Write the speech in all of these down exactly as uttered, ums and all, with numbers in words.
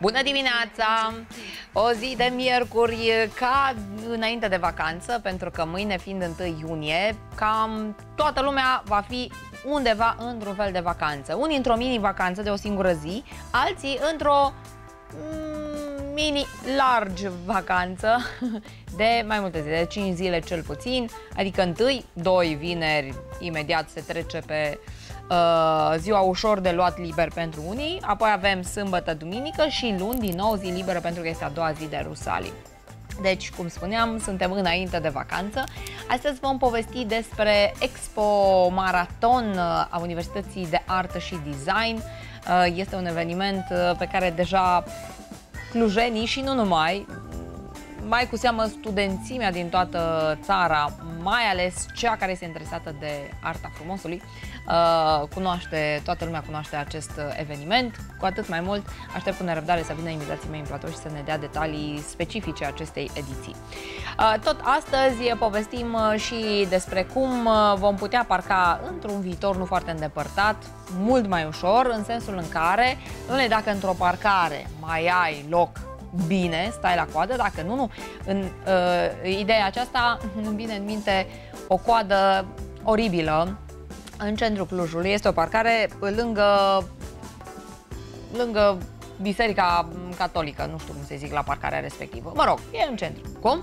Bună dimineața! O zi de miercuri ca înainte de vacanță, pentru că mâine fiind întâi iunie, cam toată lumea va fi undeva într-un fel de vacanță. Unii într-o mini-vacanță de o singură zi, alții într-o mini-large vacanță de mai multe zile, de cinci zile cel puțin, adică întâi, doi, vineri, imediat se trece pe uh, ziua ușor de luat liber pentru unii, apoi avem sâmbătă, duminică și luni din nou zi liberă pentru că este a doua zi de Rusalii. Deci, cum spuneam, suntem înainte de vacanță. Astăzi vom povesti despre Expo Maraton a Universității de Artă și Design. Este un eveniment pe care deja clujenii și nu numai, mai cu seamă studențimea din toată țara, mai ales cea care este interesată de arta frumosului, cunoaște, toată lumea cunoaște acest eveniment. Cu atât mai mult aștept cu nerăbdare să vină invitații mei în platou și să ne dea detalii specifice acestei ediții. Tot astăzi povestim și despre cum vom putea parca într-un viitor nu foarte îndepărtat, mult mai ușor, în sensul în care, dacă într-o parcare mai ai loc bine, stai la coadă, dacă nu, nu. În uh, ideea aceasta îmi vine în minte o coadă oribilă în centrul Clujului. Este o parcare lângă, lângă Biserica Catolică, nu știu cum se zic la parcarea respectivă. Mă rog, e în centru. Cum?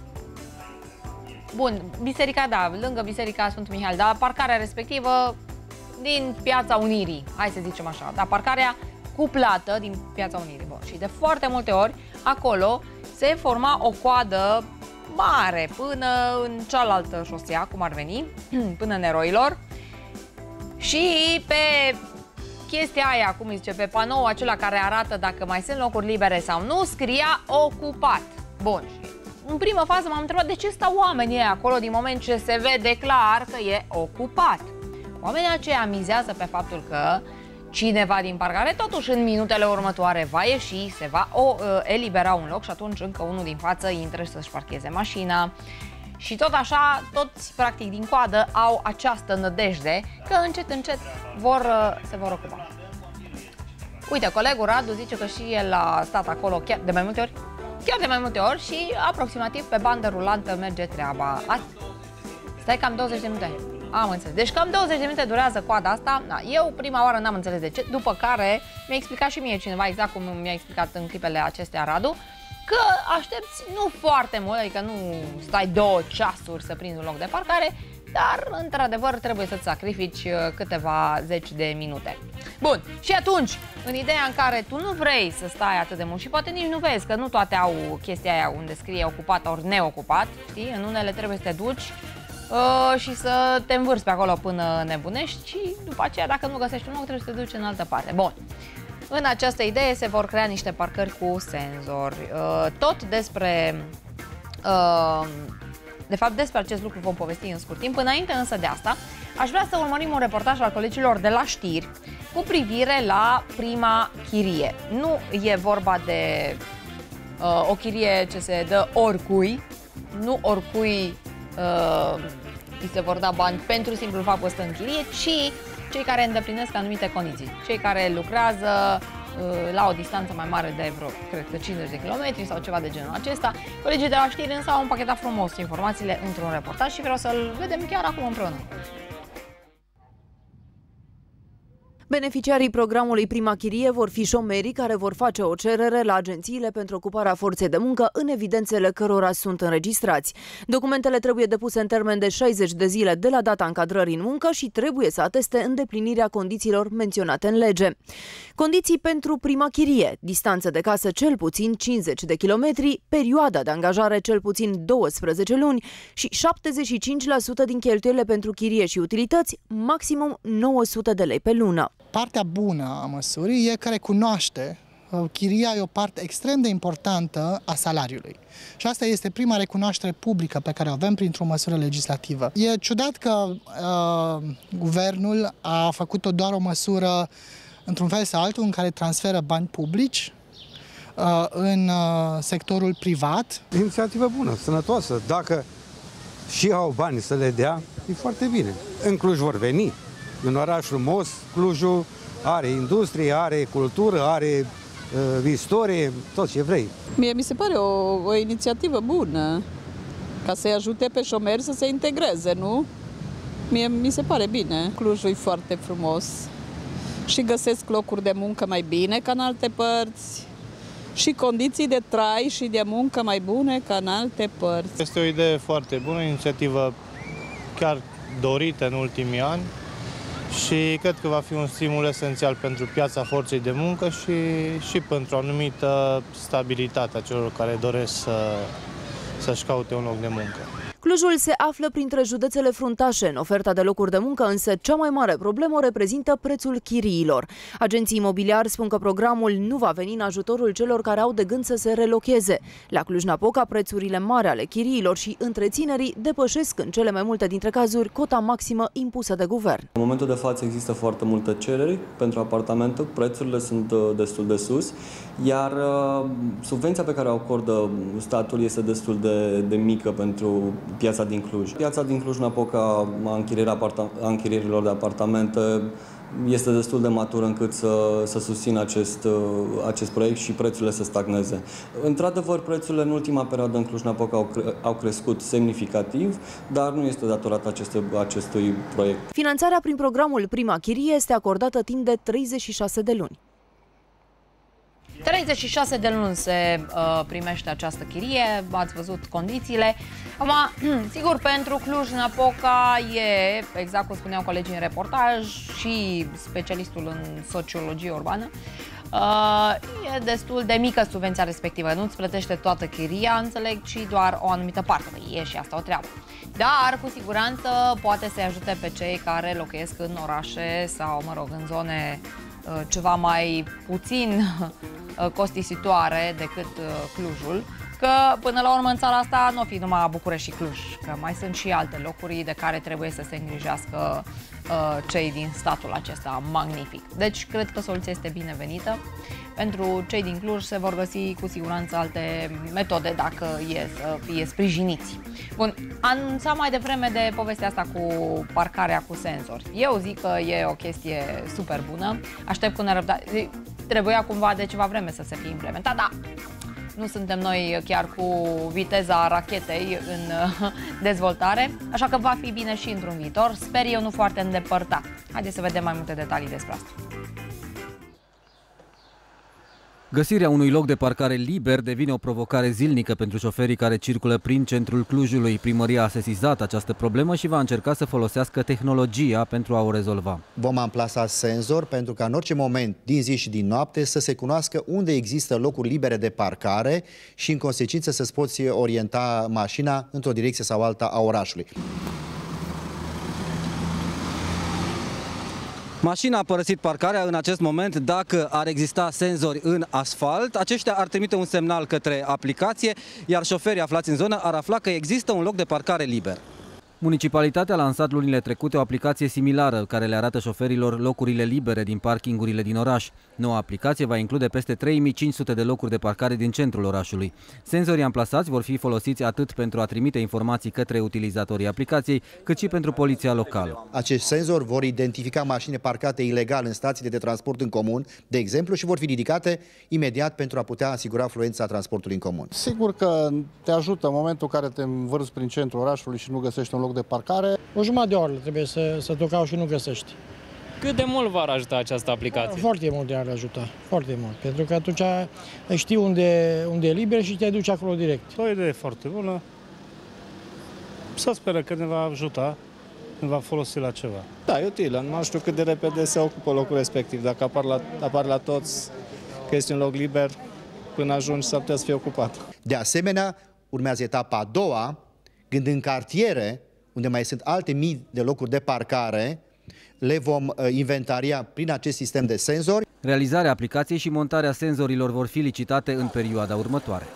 Bun, biserica, da, lângă Biserica Sfântul Mihail, dar parcarea respectivă din Piața Unirii, hai să zicem așa, dar parcarea cuplată din Piața Unirii. Bun. Și de foarte multe ori acolo se forma o coadă mare până în cealaltă șosea, cum ar veni, până în Eroilor. Și pe chestia aia, cum îi zice, pe panoul acela care arată dacă mai sunt locuri libere sau nu, scria ocupat. Bun. Și în primă fază m-am întrebat de ce stau oamenii acolo din moment ce se vede clar că e ocupat. Oamenii aceia mizează pe faptul că cineva din parcare, totuși în minutele următoare va ieși, se va o, uh, elibera un loc și atunci încă unul din față intră să-și parcheze mașina. Și tot așa, toți practic din coadă au această nădejde că încet, încet vor, uh, se vor ocupa. Uite, colegul Radu zice că și el a stat acolo chiar de mai multe ori, chiar de mai multe ori și aproximativ pe bandă rulantă merge treaba. A, stai cam douăzeci de minute. Am înțeles. Deci cam douăzeci de minute durează coada asta. Da, eu prima oară n-am înțeles de ce, după care mi-a explicat și mie cineva, exact cum mi-a explicat în clipele acestea Radu, că aștepți nu foarte mult, adică nu stai două ceasuri să prinzi un loc de parcare, dar într-adevăr trebuie să-ți sacrifici câteva zeci de minute. Bun, și atunci, în ideea în care tu nu vrei să stai atât de mult și poate nici nu vezi, că nu toate au chestia aia unde scrie ocupat ori neocupat, știi? În unele trebuie să te duci Uh, și să te învârți pe acolo până nebunești și după aceea, dacă nu găsești un loc, trebuie să te duci în altă parte. Bun. În această idee se vor crea niște parcări cu senzori. Uh, tot despre... Uh, de fapt, despre acest lucru vom povesti în scurt timp. Înainte însă de asta, aș vrea să urmărim un reportaj al colegilor de la știri cu privire la prima chirie. Nu e vorba de uh, o chirie ce se dă oricui, nu oricui Uh, îi se vor da bani pentru simplul fapt că stă în chirie, ci cei care îndeplinesc anumite condiții. Cei care lucrează uh, la o distanță mai mare de vreo, cred că cincizeci de kilometri sau ceva de genul acesta. Colegii de la știri însă au împachetat frumos informațiile într-un reportaj și vreau să-l vedem chiar acum împreună. Beneficiarii programului Prima Chirie vor fi șomerii care vor face o cerere la agențiile pentru ocuparea forței de muncă în evidențele cărora sunt înregistrați. Documentele trebuie depuse în termen de șaizeci de zile de la data încadrării în muncă și trebuie să ateste îndeplinirea condițiilor menționate în lege. Condiții pentru prima chirie: distanță de casă cel puțin cincizeci de kilometri, perioada de angajare cel puțin douăsprezece luni și șaptezeci și cinci la sută din cheltuielile pentru chirie și utilități, maximum nouă sute de lei pe lună. Partea bună a măsurii e că recunoaște chiria e o parte extrem de importantă a salariului. Și asta este prima recunoaștere publică pe care o avem printr-o măsură legislativă. E ciudat că uh, guvernul a făcut-o doar o măsură într-un fel sau altul în care transferă bani publici uh, în uh, sectorul privat. Inițiativă bună, sănătoasă. Dacă și au bani să le dea, e foarte bine. În Cluj vor veni. E un oraș frumos, Clujul are industrie, are cultură, are istorie, tot ce vrei. Mie mi se pare o, o inițiativă bună, ca să-i ajute pe șomeri să se integreze, nu? Mie mi se pare bine. Clujul e foarte frumos și găsesc locuri de muncă mai bine ca în alte părți și condiții de trai și de muncă mai bune ca în alte părți. Este o idee foarte bună, o inițiativă chiar dorită în ultimii ani și cred că va fi un stimul esențial pentru piața forței de muncă și, și pentru o anumită stabilitate a celor care doresc să, să-și caute un loc de muncă. Clujul se află printre județele fruntașe în oferta de locuri de muncă, însă cea mai mare problemă o reprezintă prețul chiriilor. Agenții imobiliari spun că programul nu va veni în ajutorul celor care au de gând să se relocheze. La Cluj-Napoca, prețurile mari ale chiriilor și întreținerii depășesc în cele mai multe dintre cazuri cota maximă impusă de guvern. În momentul de față există foarte multe cereri pentru apartamente, prețurile sunt destul de sus, iar subvenția pe care o acordă statul este destul de, de mică pentru piața din Cluj. Piața din Cluj-Napoca a închirierilor de apartamente este destul de matură încât să, să susțină acest, acest proiect și prețurile să stagneze. Într-adevăr, prețurile în ultima perioadă în Cluj-Napoca au, cre au crescut semnificativ, dar nu este datorat aceste, acestui proiect. Finanțarea prin programul Prima Chirie este acordată timp de treizeci și șase de luni. treizeci și șase de luni se uh, primește această chirie, ați văzut condițiile. Acum, sigur, pentru Cluj-Napoca e, exact cum spuneau colegii în reportaj și specialistul în sociologie urbană, uh, e destul de mică subvenția respectivă. Nu-ți plătește toată chiria, înțeleg, ci doar o anumită parte. E și asta o treabă. Dar, cu siguranță, poate să-i ajute pe cei care locuiesc în orașe sau, mă rog, în zone uh, ceva mai puțin costisitoare decât Clujul, că până la urmă în țara asta nu o fi numai București și Cluj, că mai sunt și alte locuri de care trebuie să se îngrijească uh, cei din statul acesta magnific. Deci cred că soluția este binevenită. Pentru cei din Cluj se vor găsi cu siguranță alte metode dacă e să fie sprijiniți. Bun, anunțam mai devreme de povestea asta cu parcarea cu senzori. Eu zic că e o chestie super bună, aștept cu nerăbdare. Trebuia cumva de ceva vreme să se fie implementat, dar nu suntem noi chiar cu viteza rachetei în dezvoltare, așa că va fi bine și într-un viitor, sper eu nu foarte îndepărtat. Haideți să vedem mai multe detalii despre asta. Găsirea unui loc de parcare liber devine o provocare zilnică pentru șoferii care circulă prin centrul Clujului. Primăria a sesizat această problemă și va încerca să folosească tehnologia pentru a o rezolva. Vom amplasa senzor pentru ca în orice moment din zi și din noapte să se cunoască unde există locuri libere de parcare și în consecință să-ți poți orienta mașina într-o direcție sau alta a orașului. Mașina a părăsit parcarea în acest moment. Dacă ar exista senzori în asfalt, aceștia ar trimite un semnal către aplicație, iar șoferii aflați în zonă ar afla că există un loc de parcare liber. Municipalitatea a lansat lunile trecute o aplicație similară care le arată șoferilor locurile libere din parkingurile din oraș. Noua aplicație va include peste trei mii cinci sute de locuri de parcare din centrul orașului. Senzorii amplasați vor fi folosiți atât pentru a trimite informații către utilizatorii aplicației, cât și pentru poliția locală. Acești senzori vor identifica mașini parcate ilegal în stațiile de transport în comun, de exemplu, și vor fi ridicate imediat pentru a putea asigura fluența transportului în comun. Sigur că te ajută în momentul în care te învârți prin centrul orașului și nu găsești un loc de parcare. O jumătate de oră trebuie să, să te cauți și nu găsești. Cât de mult v-ar ajuta această aplicație? Foarte mult te-ar ajuta, foarte mult. Pentru că atunci știi unde, unde e liber și te duci acolo direct. O idee foarte bună. Să speră că ne va ajuta, ne va folosi la ceva. Da, e utilă. Nu știu cât de repede se ocupă locul respectiv. Dacă apar la, apar la toți că este un loc liber, până ajungi s-ar putea să fie ocupat. De asemenea, urmează etapa a doua, când în cartiere, unde mai sunt alte mii de locuri de parcare, le vom inventaria prin acest sistem de senzori. Realizarea aplicației și montarea senzorilor vor fi licitate în perioada următoare.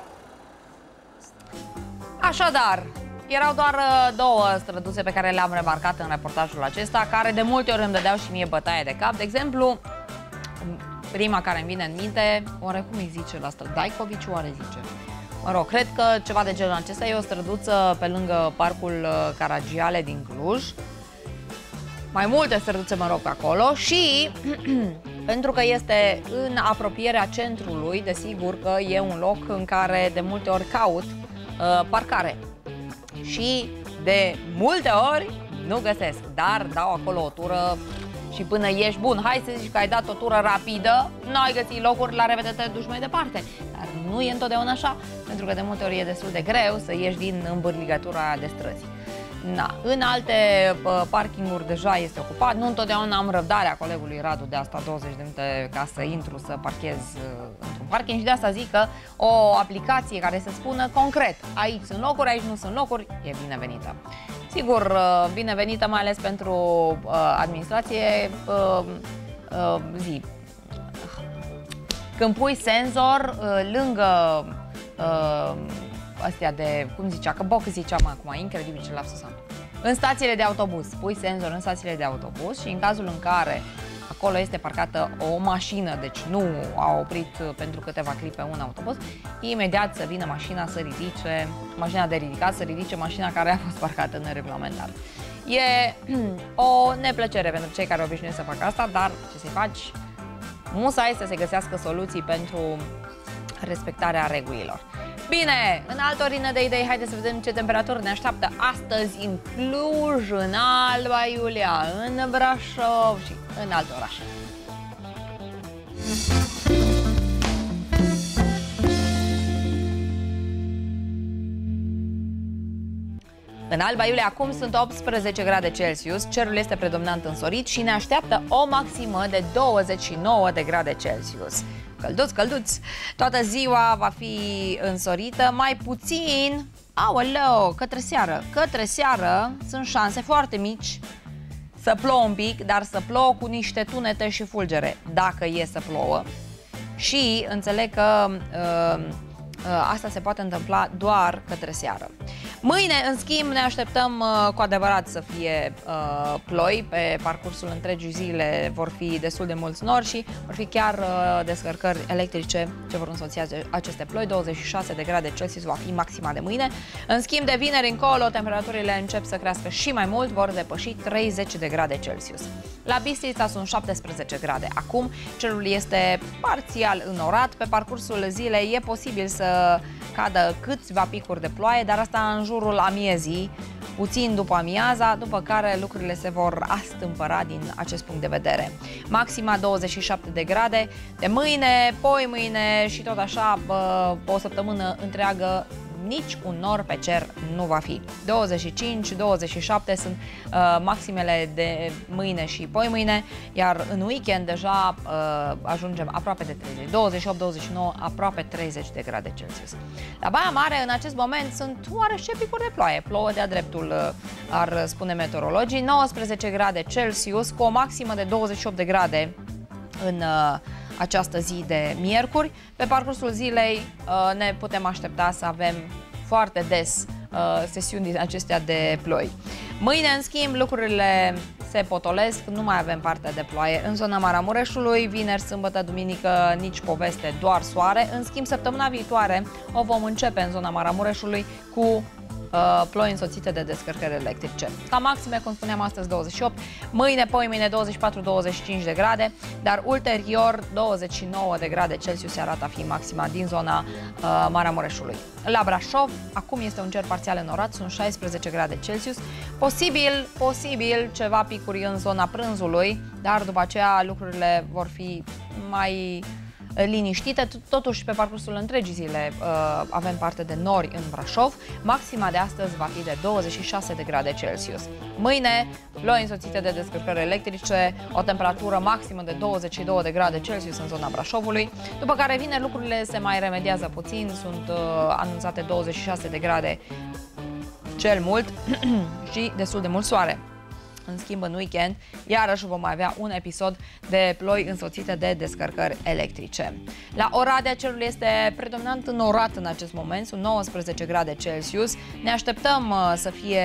Așadar, erau doar două străduțe pe care le-am remarcat în reportajul acesta, care de multe ori îmi dădeau și mie bătaie de cap. De exemplu, prima care îmi vine în minte, oare cum îi zice la stră? Daicovici, oare zice? Mă rog, cred că ceva de genul acesta. E o străduță pe lângă Parcul Caragiale din Cluj. Mai multe străduțe, mă rog, pe acolo și pentru că este în apropierea centrului, desigur că e un loc în care de multe ori caut uh, parcare. Și de multe ori nu găsesc, dar dau acolo o tură și până ești bun, hai să zici că ai dat o tură rapidă, nu ai găsit locuri, la revedere te duci mai departe. Dar nu e întotdeauna așa, pentru că de multe ori e destul de greu să ieși din îmbârligătura de străzi. Na. În alte uh, parkinguri deja este ocupat, nu întotdeauna am răbdarea colegului Radu de asta douăzeci de minute ca să intru să parchez uh, într-un parking și de asta zic că o aplicație care să spună concret, aici sunt locuri, aici nu sunt locuri, e binevenită. Sigur, uh, binevenită mai ales pentru uh, administrație, uh, uh, zi, când pui senzor uh, lângă uh, astea de, cum zicea, că boc ziceam acum, incredibil ce lapsus am. În stațiile de autobuz, pui senzor în stațiile de autobuz și în cazul în care acolo este parcată o mașină, deci nu a oprit pentru câteva clipe un autobuz, imediat să vină mașina să ridice, mașina de ridicat să ridice mașina care a fost parcată neregulamentar. E o neplăcere pentru cei care obișnuiesc să facă asta, dar ce să-i faci? Musa este să se găsească soluții pentru respectarea regulilor. Bine, în altă orină de idei, haideți să vedem ce temperaturi ne așteaptă astăzi în Cluj, în Alba Iulia, în Brașov și în alte orașe. În Alba Iulia acum sunt optsprezece grade Celsius, cerul este predominant însorit și ne așteaptă o maximă de douăzeci și nouă de grade Celsius. Călduț, călduț! Toată ziua va fi însorită, mai puțin, aoleo, către seară. Către seară sunt șanse foarte mici să plouă un pic, dar să plouă cu niște tunete și fulgere, dacă e să plouă. Și înțeleg că uh, uh, asta se poate întâmpla doar către seară. Mâine, în schimb, ne așteptăm uh, cu adevărat să fie uh, ploi. Pe parcursul întregii zile vor fi destul de mulți nori și vor fi chiar uh, descărcări electrice ce vor însoți aceste ploi. douăzeci și șase de grade Celsius va fi maxima de mâine. În schimb, de vineri încolo, temperaturile încep să crească și mai mult, vor depăși treizeci de grade Celsius. La Bistrița sunt șaptesprezece grade. Acum, cerul este parțial înorat. Pe parcursul zilei e posibil să cadă câțiva picuri de ploaie, dar asta în jurul amiezii, puțin după amiaza, după care lucrurile se vor astâmpăra din acest punct de vedere. Maxima douăzeci și șapte de grade, de mâine, poi mâine și tot așa, o săptămână întreagă, nici un nor pe cer nu va fi. douăzeci și cinci douăzeci și șapte sunt uh, maximele de mâine și poi mâine, iar în weekend deja uh, ajungem aproape de treizeci, douăzeci și opt douăzeci și nouă, aproape treizeci de grade Celsius. La Baia Mare, în acest moment, sunt oarește picuri de ploaie, plouă de-a dreptul, uh, ar spune meteorologii, nouăsprezece grade Celsius, cu o maximă de douăzeci și opt de grade în uh, această zi de miercuri. Pe parcursul zilei uh, ne putem aștepta să avem foarte des uh, sesiuni din acestea de ploi. Mâine, în schimb, lucrurile se potolesc, nu mai avem parte de ploaie în zona Maramureșului, vineri, sâmbătă, duminică, nici poveste, doar soare. În schimb, săptămâna viitoare o vom începe în zona Maramureșului cu Uh, ploi însoțite de descărcări electrice. La maxime, cum spuneam, astăzi douăzeci și opt, mâine, poi mâine douăzeci și patru douăzeci și cinci de grade, dar ulterior douăzeci și nouă de grade Celsius se arată a fi maxima din zona uh, Maramureșului. La Brașov, acum este un cer parțial înorat, sunt șaisprezece grade Celsius, posibil, posibil ceva picuri în zona prânzului, dar după aceea lucrurile vor fi mai liniștite. Totuși, pe parcursul întregii zile uh, avem parte de nori în Brașov. Maxima de astăzi va fi de douăzeci și șase de grade Celsius. Mâine, ploi însoțite de descărcări electrice, o temperatură maximă de douăzeci și două de grade Celsius în zona Brașovului, după care vine lucrurile se mai remediază puțin, sunt uh, anunțate douăzeci și șase de grade cel mult și destul de mult soare. În schimb, în weekend, iarăși vom avea un episod de ploi însoțite de descărcări electrice. La Oradea, cerul este predominant înorat în acest moment, sunt nouăsprezece grade Celsius. Ne așteptăm uh, să fie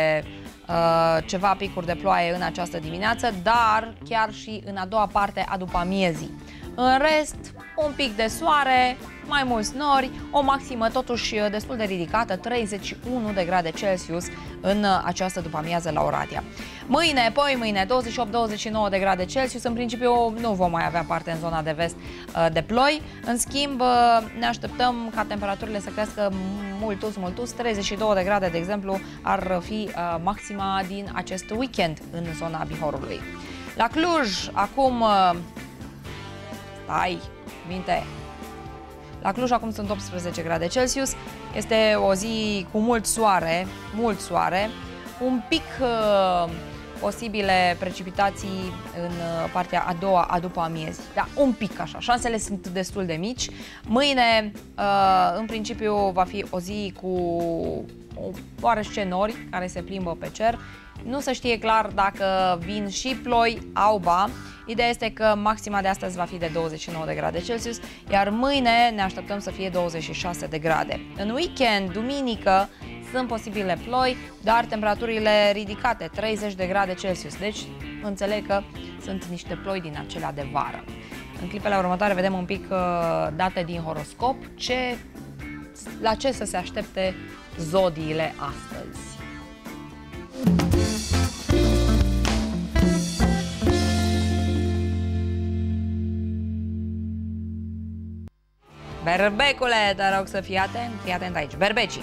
uh, ceva picuri de ploaie în această dimineață, dar chiar și în a doua parte a după amiezii. În rest, un pic de soare, mai mulți nori, o maximă totuși destul de ridicată, treizeci și unu de grade Celsius în această după-amiază la Oradea. Mâine, poi mâine, douăzeci și opt douăzeci și nouă de grade Celsius. În principiu nu vom mai avea parte în zona de vest de ploi. În schimb, ne așteptăm ca temperaturile să crească multus, multus. treizeci și două de grade, de exemplu, ar fi maxima din acest weekend în zona Bihorului. La Cluj, acum... Stai, minte... La Cluj acum sunt optsprezece grade Celsius. Este o zi cu mult soare, mult soare. Un pic uh, posibile precipitații în uh, partea a doua, a după amiezii. Da, un pic așa. Șansele sunt destul de mici. Mâine, uh, în principiu, va fi o zi cu oarece nori care se plimbă pe cer. Nu se știe clar dacă vin și ploi, auba. Ideea este că maxima de astăzi va fi de douăzeci și nouă de grade Celsius, iar mâine ne așteptăm să fie douăzeci și șase de grade. În weekend, duminică, sunt posibile ploi, dar temperaturile ridicate, treizeci de grade Celsius. Deci, înțeleg că sunt niște ploi din acelea de vară. În clipele următoare vedem un pic uh, date din horoscop, ce, la ce să se aștepte zodiile astăzi. Berbecule, te rog să fii atent, fii atent aici. Berbecii.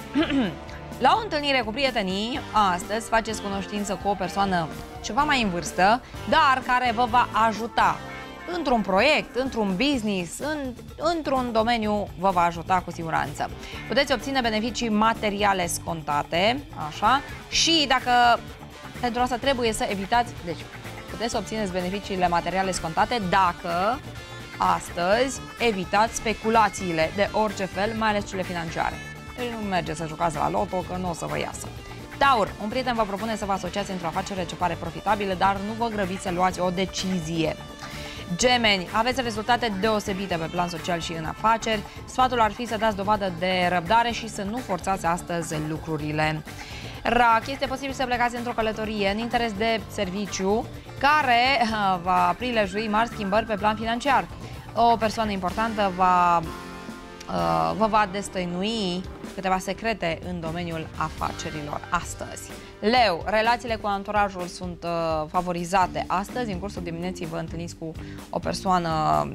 La o întâlnire cu prietenii, astăzi faceți cunoștință cu o persoană ceva mai în vârstă, dar care vă va ajuta într-un proiect, într-un business, în, într-un domeniu vă va ajuta cu siguranță. Puteți obține beneficii materiale scontate, așa, și dacă pentru asta trebuie să evitați, deci puteți să obțineți beneficiile materiale scontate dacă astăzi evitați speculațiile de orice fel, mai ales cele financiare. Deci nu merge să jucați la loto, că nu o să vă iasă. Taur, un prieten vă propune să vă asociați într-o afacere ce pare profitabilă, dar nu vă grăbiți să luați o decizie. Gemeni, aveți rezultate deosebite pe plan social și în afaceri. Sfatul ar fi să dați dovadă de răbdare și să nu forțați astăzi lucrurile. Rac, este posibil să plecați într-o călătorie în interes de serviciu care va prilejui mari schimbări pe plan financiar. O persoană importantă va, uh, vă va destăinui câteva secrete în domeniul afacerilor astăzi. Leu, relațiile cu anturajul sunt uh, favorizate astăzi. În cursul dimineții vă întâlniți cu o persoană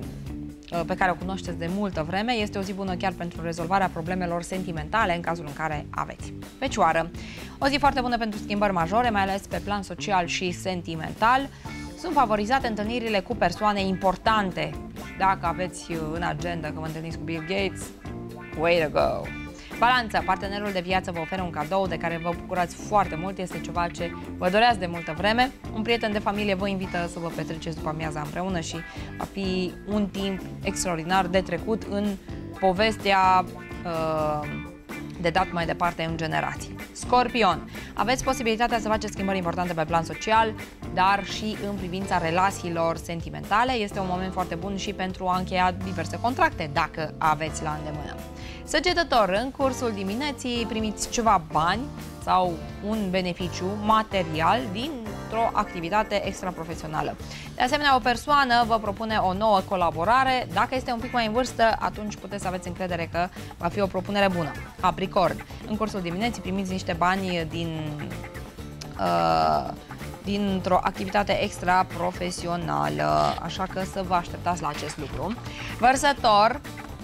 uh, pe care o cunoașteți de multă vreme. Este o zi bună chiar pentru rezolvarea problemelor sentimentale în cazul în care aveți. Fecioară, o zi foarte bună pentru schimbări majore, mai ales pe plan social și sentimental. Sunt favorizate întâlnirile cu persoane importante. Dacă aveți în agenda că vă întâlniți cu Bill Gates, way to go! Balanță, partenerul de viață vă oferă un cadou de care vă bucurați foarte mult, este ceva ce vă doreați de multă vreme. Un prieten de familie vă invită să vă petreceți după amiaza împreună și va fi un timp extraordinar de trecut în povestea uh, de dat mai departe în generații. Scorpion, aveți posibilitatea să faceți schimbări importante pe plan social, dar și în privința relațiilor sentimentale. Este un moment foarte bun și pentru a încheia diverse contracte, dacă aveți la îndemână. Săgetător, în cursul dimineții primiți ceva bani sau un beneficiu material dintr-o activitate extraprofesională. De asemenea, o persoană vă propune o nouă colaborare. Dacă este un pic mai în vârstă, atunci puteți să aveți încredere că va fi o propunere bună. Capricorn, în cursul dimineții primiți niște bani din... Uh, dintr-o activitate extra-profesională, așa că să vă așteptați la acest lucru. Vărsător,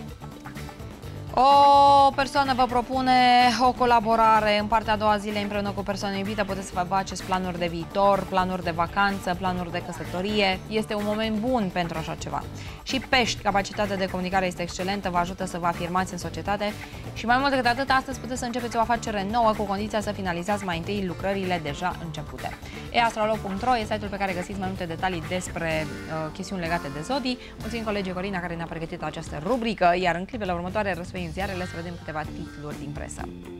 o persoană vă propune o colaborare în partea a doua zilei împreună cu o persoană iubită, puteți să vă faceți planuri de viitor, planuri de vacanță, planuri de căsătorie. Este un moment bun pentru așa ceva. Și Pești, capacitatea de comunicare este excelentă, vă ajută să vă afirmați în societate și mai mult decât atât, astăzi puteți să începeți o afacere nouă cu condiția să finalizați mai întâi lucrările deja începute. e astrolog punct ro e site-ul pe care găsiți mai multe detalii despre uh, chestiuni legate de zodii. Mulțumim colegii Corina care ne-a pregătit această rubrică, iar în clipele următoare răsfăim în ziarele să vedem câteva titluri din presă.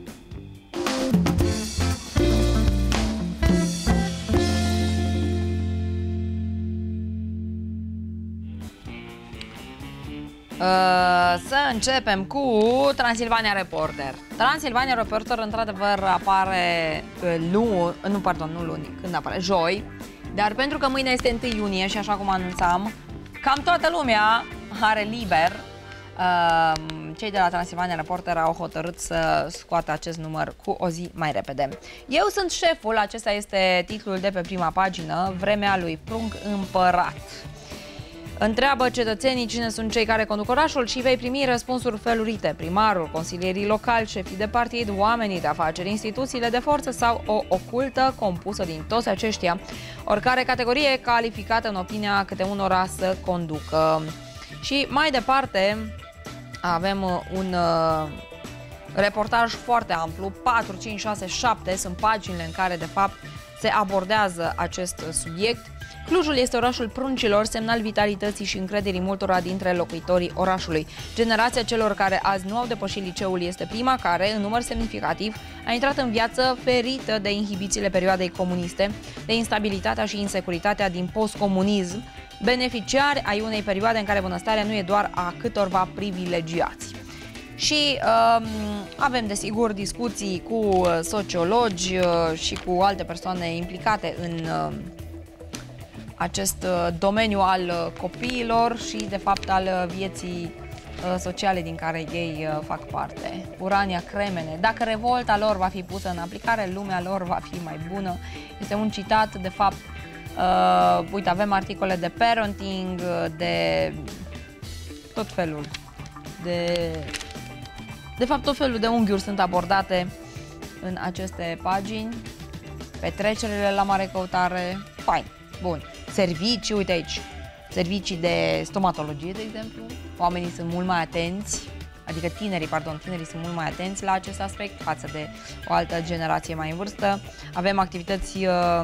Uh, să începem cu Transilvania Reporter. Transilvania Reporter într-adevăr apare uh, luni, nu, pardon, nu luni, când apare? Joi. Dar pentru că mâine este întâi iunie și așa cum anunțam, cam toată lumea are liber. Uh, cei de la Transilvania Reporter au hotărât să scoată acest număr cu o zi mai repede. Eu sunt șeful, acesta este titlul de pe prima pagină, vremea lui Prunc Împărat. Întreabă cetățenii cine sunt cei care conduc orașul și vei primi răspunsuri felurite. Primarul, consilierii locali, șefii de partid, oamenii de afaceri, instituțiile de forță sau o ocultă compusă din toți aceștia, oricare categorie calificată în opinia câte unora să conducă. Și mai departe avem un uh, reportaj foarte amplu, patru, cinci, șase, șapte sunt paginile în care de fapt se abordează acest subiect. Clujul este orașul pruncilor, semnal vitalității și încrederii multora dintre locuitorii orașului. Generația celor care azi nu au depășit liceul este prima care, în număr semnificativ, a intrat în viață ferită de inhibițiile perioadei comuniste, de instabilitatea și insecuritatea din postcomunism, beneficiari ai unei perioade în care bunăstarea nu e doar a câtorva privilegiați. Și um, avem, desigur, discuții cu sociologi uh, și cu alte persoane implicate în uh, acest domeniu al copiilor și, de fapt, al vieții sociale din care ei fac parte. Urania Cremene. Dacă revolta lor va fi pusă în aplicare, lumea lor va fi mai bună. Este un citat, de fapt, uh, uite, avem articole de parenting, de tot felul. De, de fapt, tot felul de unghiuri sunt abordate în aceste pagini. Petrecerile la mare căutare. Fain. Bun. Servicii, uite aici, servicii de stomatologie, de exemplu. Oamenii sunt mult mai atenți, adică tinerii, pardon, tinerii sunt mult mai atenți la acest aspect față de o altă generație mai în vârstă. Avem activități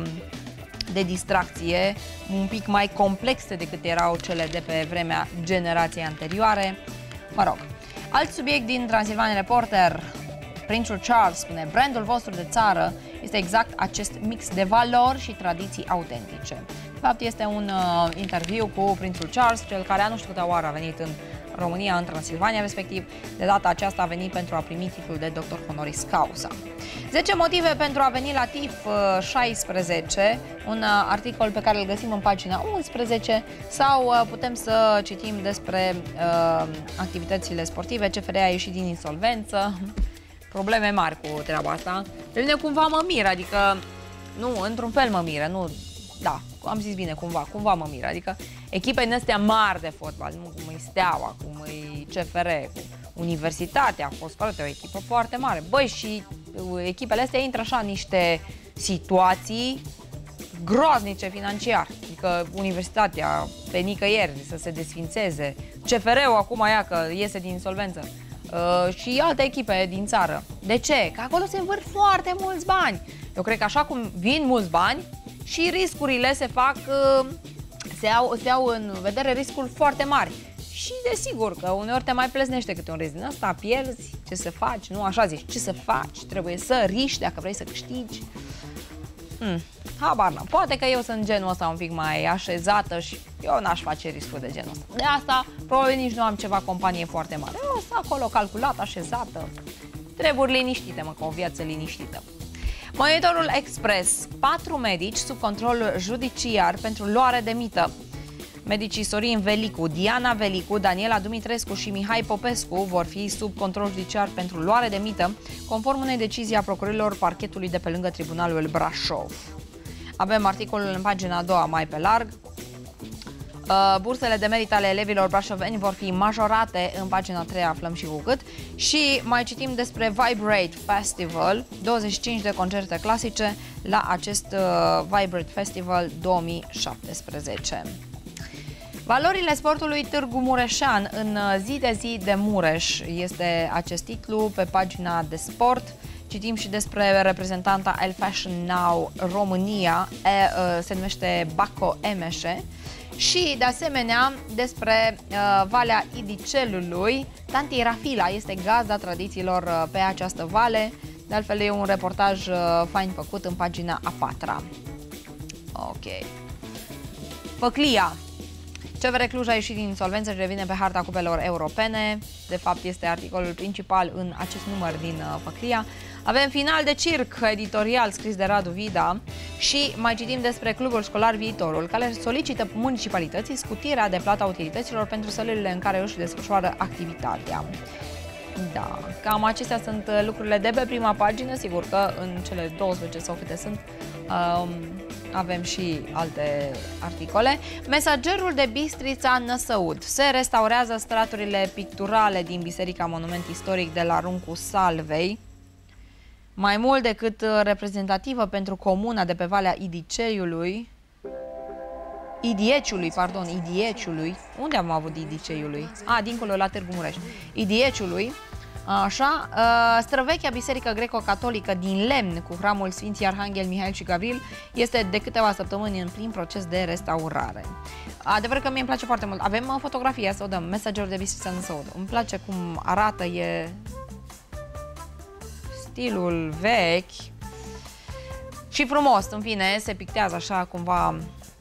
de distracție un pic mai complexe decât erau cele de pe vremea generației anterioare. Mă rog, alt subiect din Transilvania Reporter. Prințul Charles spune, brandul vostru de țară este exact acest mix de valori și tradiții autentice. De fapt, este un uh, interviu cu Prințul Charles, cel care anul știu câte oară a venit în România, în Transilvania, respectiv de data aceasta a venit pentru a primi titlul de doctor honoris causa. zece motive pentru a veni la T I F șaisprezece, un uh, articol pe care îl găsim în pagina unsprezece, sau uh, putem să citim despre uh, activitățile sportive. C F R a ieșit din insolvență. Probleme mari cu treaba asta. Pe mine cumva mă miră, adică, nu, într-un fel mă miră, nu, da, am zis bine, cumva, cumva mă miră, adică echipe din astea mari de fotbal, nu cum e Steaua, cum e C F R, cum Universitatea, a fost foarte o echipă foarte mare. Băi, și echipele astea intră așa în niște situații groaznice financiar, adică Universitatea pe nicăieri să se desfințeze, C F R-ul acum ia că iese din insolvență. Uh, și alte echipe din țară. De ce? Că acolo se învârt foarte mulți bani. Eu cred că așa cum vin mulți bani și riscurile se fac, uh, se au, se au în vedere riscuri foarte mari. Și desigur că uneori te mai pleznește câte un risc din asta, pierzi, ce să faci, nu așa zici, ce să faci, trebuie să riști dacă vrei să câștigi. Hmm. Habar n-am. Poate că eu sunt genul ăsta un pic mai așezată și eu n-aș face riscuri de genul ăsta. De asta, probabil nici nu am ceva companie foarte mare. Eu sunt acolo calculat, așezată. Treburi liniștite, mă, ca o viață liniștită. Monitorul Express. Patru medici sub control judiciar pentru luare de mită. Medicii Sorin Velicu, Diana Velicu, Daniela Dumitrescu și Mihai Popescu vor fi sub control judiciar pentru luare de mită, conform unei decizii a procurorilor parchetului de pe lângă Tribunalul Brașov. Avem articolul în pagina a doua mai pe larg. Bursele de merit ale elevilor brașoveni vor fi majorate, în pagina a treia aflăm și cu cât. Și mai citim despre Vibrate Festival, douăzeci și cinci de concerte clasice la acest Vibrate Festival două mii șaptesprezece. Valorile sportului Târgu Mureșan în zi de zi de Mureș este acest titlu pe pagina de sport. Citim și despre reprezentanta El Fashion Now România, e, se numește Baco Emeșe, și de asemenea despre uh, Valea Idicelului. Tanti Rafila este gazda tradițiilor uh, pe această vale. De altfel e un reportaj uh, fain făcut în pagina a patra. Ok. Făclia. C V R Cluj a ieșit din insolvență și revine pe harta cupelor europene. De fapt, este articolul principal în acest număr din uh, Făclia. Avem final de circ editorial scris de Radu Vida și mai citim despre Clubul Școlar Viitorul, care solicită municipalității scutirea de plata utilităților pentru sălile în care își desfășoară activitatea. Da, cam acestea sunt lucrurile de pe prima pagină. Sigur că în cele douăsprezece sau câte sunt, um, avem și alte articole. Mesagerul de Bistrița Năsăud. Se restaurează straturile picturale din Biserica Monument Istoric de la Runcu Salvei. Mai mult decât reprezentativă pentru comuna de pe Valea Idiceiului, Idieciului, pardon, Idieciului. Unde am avut Idiceiului? A, dincolo la Târgu Mureș. Idieciului, așa, străvechea biserică greco-catolică din lemn cu hramul Sfinții Arhanghel Mihail și Gavril este de câteva săptămâni în plin proces de restaurare. Adevăr că mie îmi place foarte mult. Avem fotografia, să o dăm, Mesagerul de Bistrița Năsăud. Îmi place cum arată, e stilul vechi și frumos, în fine, se pictează așa cumva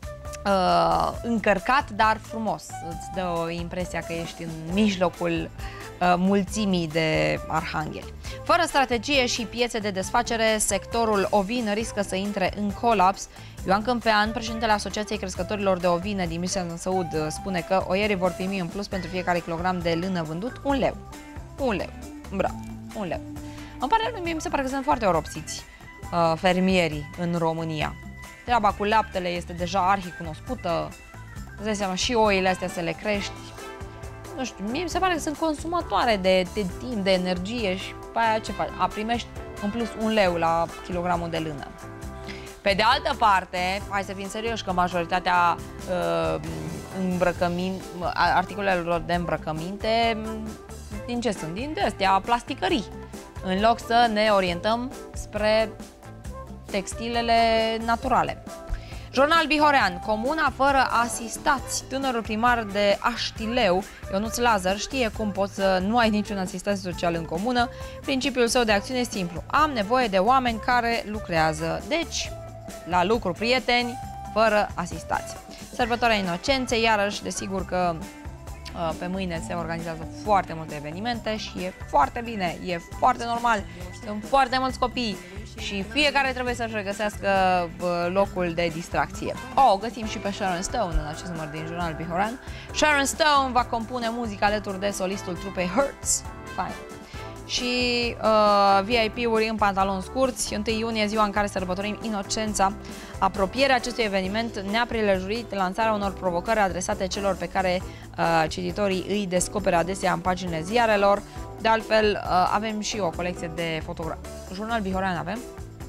uh, încărcat, dar frumos. Îți dă o impresia că ești în mijlocul uh, mulțimii de arhangheli. Fără strategie și piețe de desfacere, sectorul ovin riscă să intre în colaps. Ioan Câmpean, președintele Asociației Crescătorilor de Ovine din Bistrița Năsăud, spune că oierii vor primi în plus pentru fiecare kilogram de lână vândut un leu. Un leu. Bravo. Un leu. Îmi pare rău, mie mi se pare că sunt foarte oropsiți uh, fermierii în România. Treaba cu laptele este deja arhicunoscută. Îți dai seama, și oile astea să le crești. Nu știu, mie mi se pare că sunt consumatoare de, de timp, de energie și pe aia ce faci? A, primești în plus un leu la kilogramul de lână. Pe de altă parte, hai să fim serioși că majoritatea uh, îmbrăcămin, articolelor de îmbrăcăminte, din ce sunt? Din de astea, plasticării. În loc să ne orientăm spre textilele naturale. Jurnal Bihorean. Comuna fără asistați. Tânărul primar de Aștileu, Ionuț Lazar, știe cum poți să nu ai niciun asistat social în comună. Principiul său de acțiune este simplu. Am nevoie de oameni care lucrează. Deci, la lucru, prieteni, fără asistați. Sărbătoarea Inocenței, iarăși, desigur că pe mâine se organizează foarte multe evenimente și e foarte bine, e foarte normal. Sunt foarte mulți copii și fiecare trebuie să-și regăsească locul de distracție. O, oh, găsim și pe Sharon Stone în acest număr din Jurnal Bihorean. Sharon Stone va compune muzică alături de solistul trupei Hurts. Fine. Și uh, V I P-uri în pantaloni scurți. întâi iunie, ziua în care sărbătorim Inocența. Apropierea acestui eveniment ne-a prilejuit lansarea unor provocări adresate celor pe care uh, cititorii îi descoperă adesea în paginile ziarelor. De altfel, uh, avem și o colecție de fotografii. Jurnal Bihorean avem?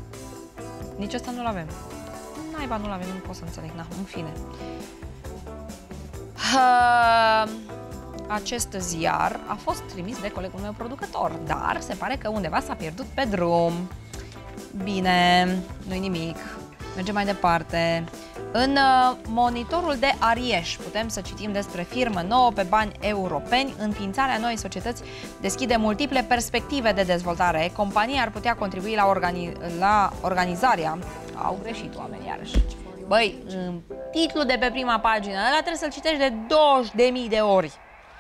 Nici ăsta nu-l avem. Naiba, nu-l avem, nu pot să înțeleg. Na, în fine. Uh, Acest ziar a fost trimis de colegul meu producător, dar se pare că undeva s-a pierdut pe drum. Bine, nu-i nimic. Mergem mai departe. În monitorul de Arieș putem să citim despre firmă nouă pe bani europeni. Înființarea noii societăți deschide multiple perspective de dezvoltare. Compania ar putea contribui la, organi la organizarea... Au greșit oamenii iarăși. Băi, titlul de pe prima pagină, ăla trebuie să-l citești de douăzeci de mii de ori.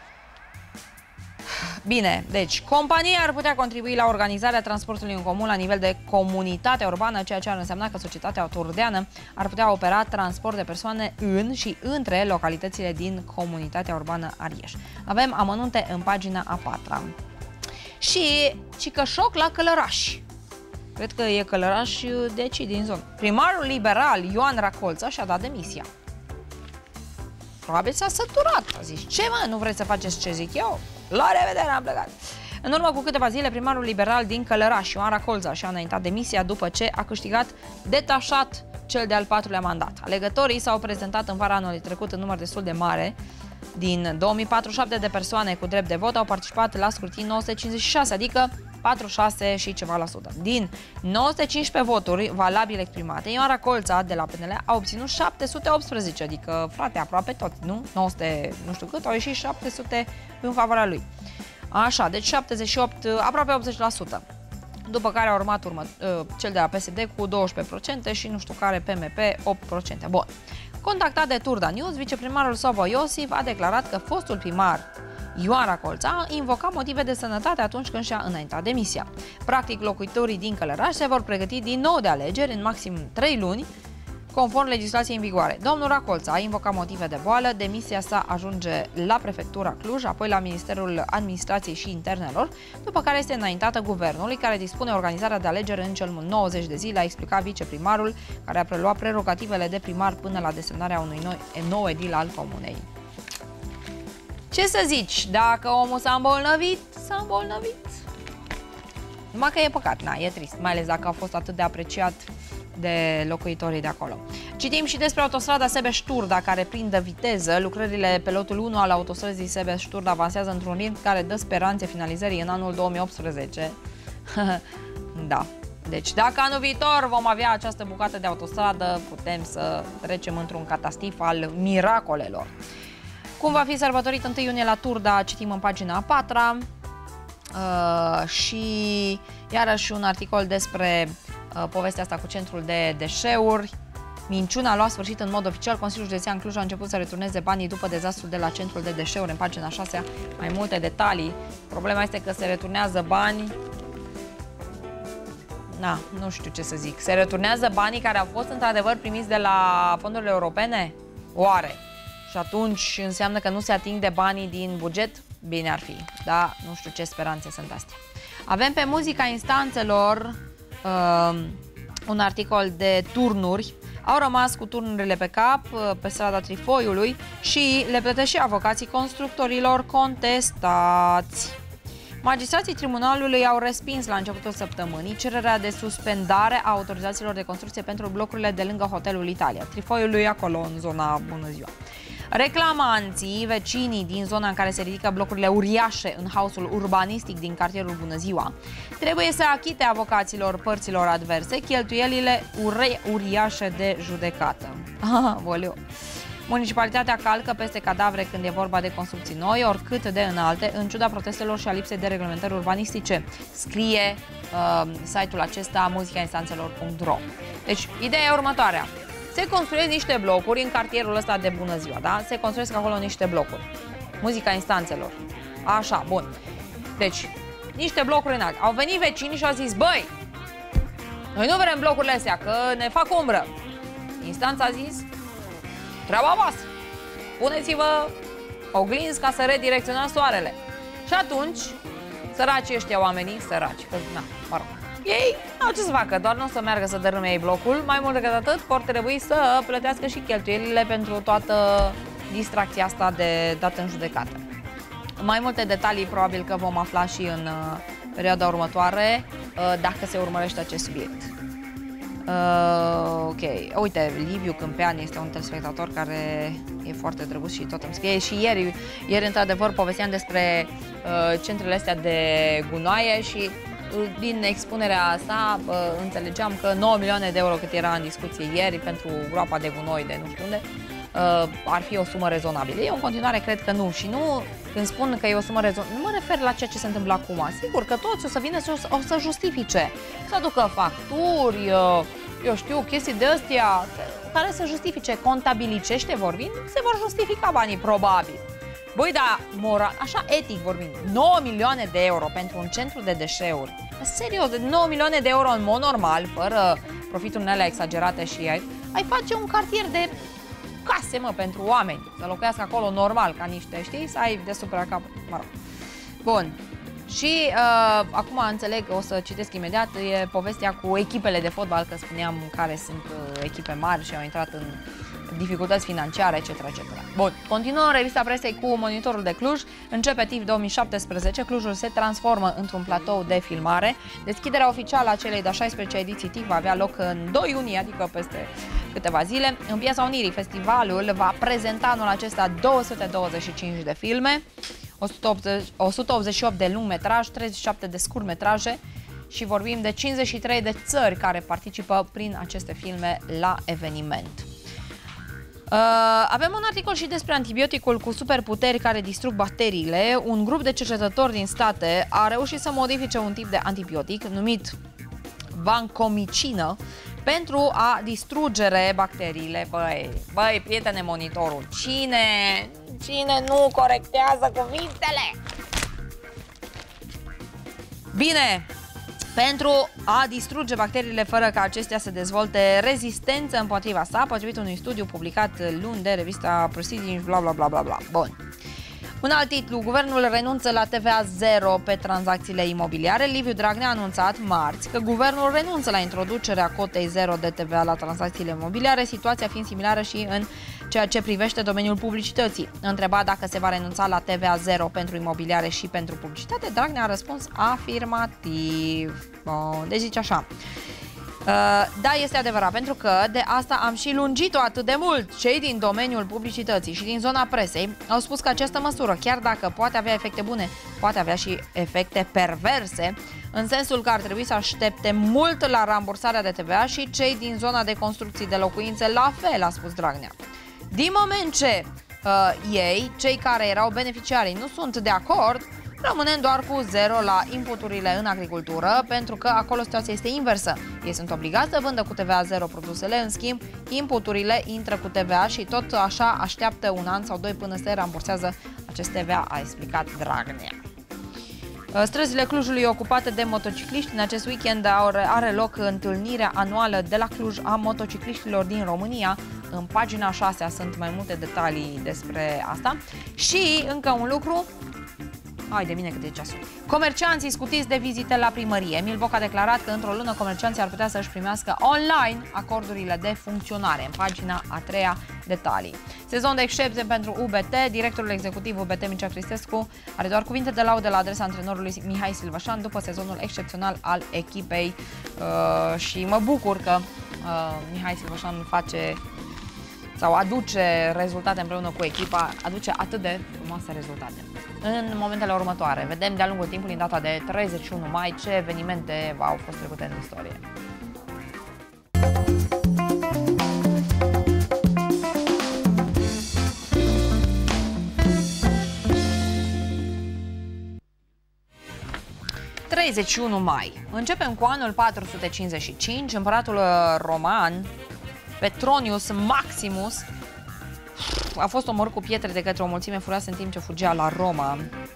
Bine, deci, compania ar putea contribui la organizarea transportului în comun la nivel de comunitate urbană, ceea ce ar însemna că societatea autourdeană ar putea opera transport de persoane în și între localitățile din comunitatea urbană Arieș. Avem amănunte în pagina a patra. Și Cicășoc la Călăraș. Cred că e Călăraș de aici, din zonă. Primarul liberal Ioan Racolță și-a dat demisia. Probabil s-a săturat. A zis, ce mă, nu vreți să faceți ce zic eu? La revedere, am plecat. În urmă cu câteva zile, primarul liberal din Călăraș, Ioan Racolța, și-a înaintat demisia după ce a câștigat detașat cel de-al patrulea mandat. Alegătorii s-au prezentat în vara anului trecut în număr destul de mare. Din două mii patruzeci și șapte de persoane cu drept de vot au participat la scrutin nouă sute cincizeci și șase, adică patruzeci și șase și ceva la sută. Din nouă sute cincisprezece voturi valabile exprimate, Ioan Racolța de la P N L a obținut șapte sute optsprezece, adică, frate, aproape tot, nu? nouă sute, nu știu cât, au ieșit șapte sute în favoarea lui. Așa, deci șaptezeci și opt, aproape optzeci la sută. După care a urmat urmă, cel de la P S D cu douăsprezece la sută și nu știu care P M P opt la sută. Bun. Contactat de Turda News, viceprimarul Savo Iosif a declarat că fostul primar Ioan Racolța a invocat motive de sănătate atunci când și-a înaintat demisia. Practic, locuitorii din Călăraș se vor pregăti din nou de alegeri în maxim trei luni, conform legislației în vigoare. Domnul Racolța a invocat motive de boală, demisia sa ajunge la Prefectura Cluj, apoi la Ministerul Administrației și Internelor, după care este înaintată guvernului, care dispune organizarea de alegeri în cel mult nouăzeci de zile, a explicat viceprimarul, care a preluat prerogativele de primar până la desemnarea unui nou, nou edil al comunei. Ce să zici? Dacă omul s-a îmbolnăvit, s-a îmbolnăvit. Numai că e păcat, na, e trist, mai ales dacă a fost atât de apreciat de locuitorii de acolo. Citim și despre autostrada Sebeș-Turda, care prinde viteză. Lucrările pe lotul unu al autostrăzii Sebeș-Turda avansează într-un ritm care dă speranțe finalizării în anul două mii optsprezece. Da. Deci dacă anul viitor vom avea această bucată de autostradă, putem să trecem într-un catastif al miracolelor. Cum va fi sărbătorit întâi iunie la Turda, citim în pagina a patra. Uh, și iarăși un articol despre uh, povestea asta cu centrul de deșeuri. Minciuna a luat sfârșit în mod oficial. Consiliul Județean Cluj a început să returneze banii după dezastrul de la centrul de deșeuri. În pagina șase mai multe detalii. Problema este că se returnează bani. Na, nu știu ce să zic. Se returnează banii care au fost într-adevăr primiți de la fondurile europene? Oare? Și atunci înseamnă că nu se ating de banii din buget? Bine ar fi, da? Nu știu ce speranțe sunt astea. Avem pe muzica instanțelor uh, un articol de turnuri. Au rămas cu turnurile pe cap uh, pe strada Trifoiului și le plătesc și avocații constructorilor contestați. Magistrații tribunalului au respins la începutul săptămânii cererea de suspendare a autorizațiilor de construcție pentru blocurile de lângă Hotelul Italia, Trifoiului, acolo în zona Bună Ziua. Reclamanții, vecinii din zona în care se ridică blocurile uriașe în haosul urbanistic din cartierul Bună Ziua, trebuie să achite avocaților părților adverse cheltuielile ure uriașe de judecată. Ah, voleu. Municipalitatea calcă peste cadavre când e vorba de construcții noi, oricât de înalte, în ciuda protestelor și a lipsei de reglementări urbanistice, scrie uh, site-ul acesta muzicainstanțelor punct ro. Deci, ideea e următoarea. Se construiesc niște blocuri în cartierul ăsta de Bună Ziua, da? Se construiesc acolo niște blocuri. Muzica instanțelor. Așa, bun. Deci, niște blocuri înalte. Au venit vecinii și au zis, băi, noi nu vrem blocurile astea, că ne fac umbră. Instanța a zis, treaba voastră. Puneți-vă oglinzi ca să redirecționați soarele. Și atunci, săraci ăștia oamenii, săraci, că, na, mă rog, ei au ce să facă, doar nu o să meargă să dărâme ei blocul, mai mult decât atât vor trebui să plătească și cheltuielile pentru toată distracția asta de dată în judecată. Mai multe detalii probabil că vom afla și în uh, perioada următoare, uh, dacă se urmărește acest subiect. Uh, ok, uite, Liviu Câmpean este un telespectator care e foarte drăguț și tot îmi scrie. Și ieri, ieri într-adevăr, povesteam despre uh, centrele astea de gunoaie și din expunerea sa înțelegeam că nouă milioane de euro, cât era în discuție ieri pentru groapa de gunoi de nu știu unde, ar fi o sumă rezonabilă. Eu în continuare cred că nu. Și nu, când spun că e o sumă rezonabilă, nu mă refer la ceea ce se întâmplă acum. Sigur că toți o să vină și o să justifice, să aducă facturi, eu știu, chestii de astea care să justifice, contabilicește vorbind, se vor justifica banii, probabil. Băi, dar moral, așa etic vorbind, nouă milioane de euro pentru un centru de deșeuri. Serios, nouă milioane de euro în mod normal, fără profituri alea exagerate și ai, ai face un cartier de case, mă, pentru oameni. Să locuiască acolo normal, ca niște, știi, să ai deasupra cap, mă rog. Bun. Și uh, acum înțeleg, o să citesc imediat, e povestea cu echipele de fotbal, că spuneam care sunt uh, echipe mari și au intrat în dificultăți financiare, et cetera et cetera. Bun, continuăm revista presei cu Monitorul de Cluj. Începe T I F două mii șaptesprezece, Clujul se transformă într-un platou de filmare. Deschiderea oficială a celei de-a șaisprezecea ediții T I F va avea loc în doi iunie, adică peste câteva zile. În Piața Unirii, festivalul va prezenta anul acesta două sute douăzeci și cinci de filme, o sută optzeci și opt de lungmetraj, treizeci și șapte de scurtmetraje și vorbim de cincizeci și trei de țări care participă prin aceste filme la eveniment. Uh, avem un articol și despre antibioticul cu superputeri care distrug bacteriile. Un grup de cercetători din state a reușit să modifice un tip de antibiotic numit vancomicină pentru a distrugere bacteriile. Băi, băi, prietene Monitorul, cine, cine nu corectează cuvintele? Bine, pentru a distruge bacteriile fără ca acestea să dezvolte rezistență împotriva sa, potrivit unui studiu publicat luni de revista Proceedings, bla bla bla bla bla. Bun. Un alt titlu, guvernul renunță la T V A zero pe tranzacțiile imobiliare. Liviu Dragnea a anunțat marți că guvernul renunță la introducerea cotei zero de T V A la tranzacțiile imobiliare, situația fiind similară și în ceea ce privește domeniul publicității. Întrebat dacă se va renunța la T V A zero pentru imobiliare și pentru publicitate, Dragnea a răspuns afirmativ. Bun, deci zice așa. Uh, da, este adevărat, pentru că de asta am și lungit-o atât de mult. Cei din domeniul publicității și din zona presei au spus că această măsură, chiar dacă poate avea efecte bune, poate avea și efecte perverse, în sensul că ar trebui să aștepte mult la rambursarea de T V A și cei din zona de construcții de locuințe la fel, a spus Dragnea. Din moment ce uh, ei, cei care erau beneficiarii, nu sunt de acord, rămânem doar cu zero la inputurile în agricultură, pentru că acolo situația este inversă. Ei sunt obligați să vândă cu T V A zero produsele, în schimb, inputurile intră cu T V A și tot așa așteaptă un an sau doi până se rambursează acest T V A, a explicat Dragnea. Străzile Clujului ocupate de motocicliști. În acest weekend are loc întâlnirea anuală de la Cluj a motocicliștilor din România. În pagina șase sunt mai multe detalii despre asta. Și încă un lucru. Hai de mine cât e ceasul. Comercianții scutiți de vizite la primărie. Emil Boc a declarat că într-o lună comercianții ar putea să-și primească online acordurile de funcționare. În pagina a treia detalii. Sezon de excepție pentru U B T. Directorul executiv U B T, Mircea Cristescu, are doar cuvinte de laudă la adresa antrenorului Mihai Silvășan după sezonul excepțional al echipei uh, și mă bucur că uh, Mihai Silvășan face sau aduce rezultate împreună cu echipa, aduce atât de frumoase rezultate. În momentele următoare, vedem de-a lungul timpului, în data de treizeci și unu mai, ce evenimente au fost trecute în istorie. treizeci și unu mai. Începem cu anul patru sute cincizeci și cinci. Împăratul roman Petronius Maximus a fost omorât cu pietre de către o mulțime furioasă în timp ce fugea la Roma.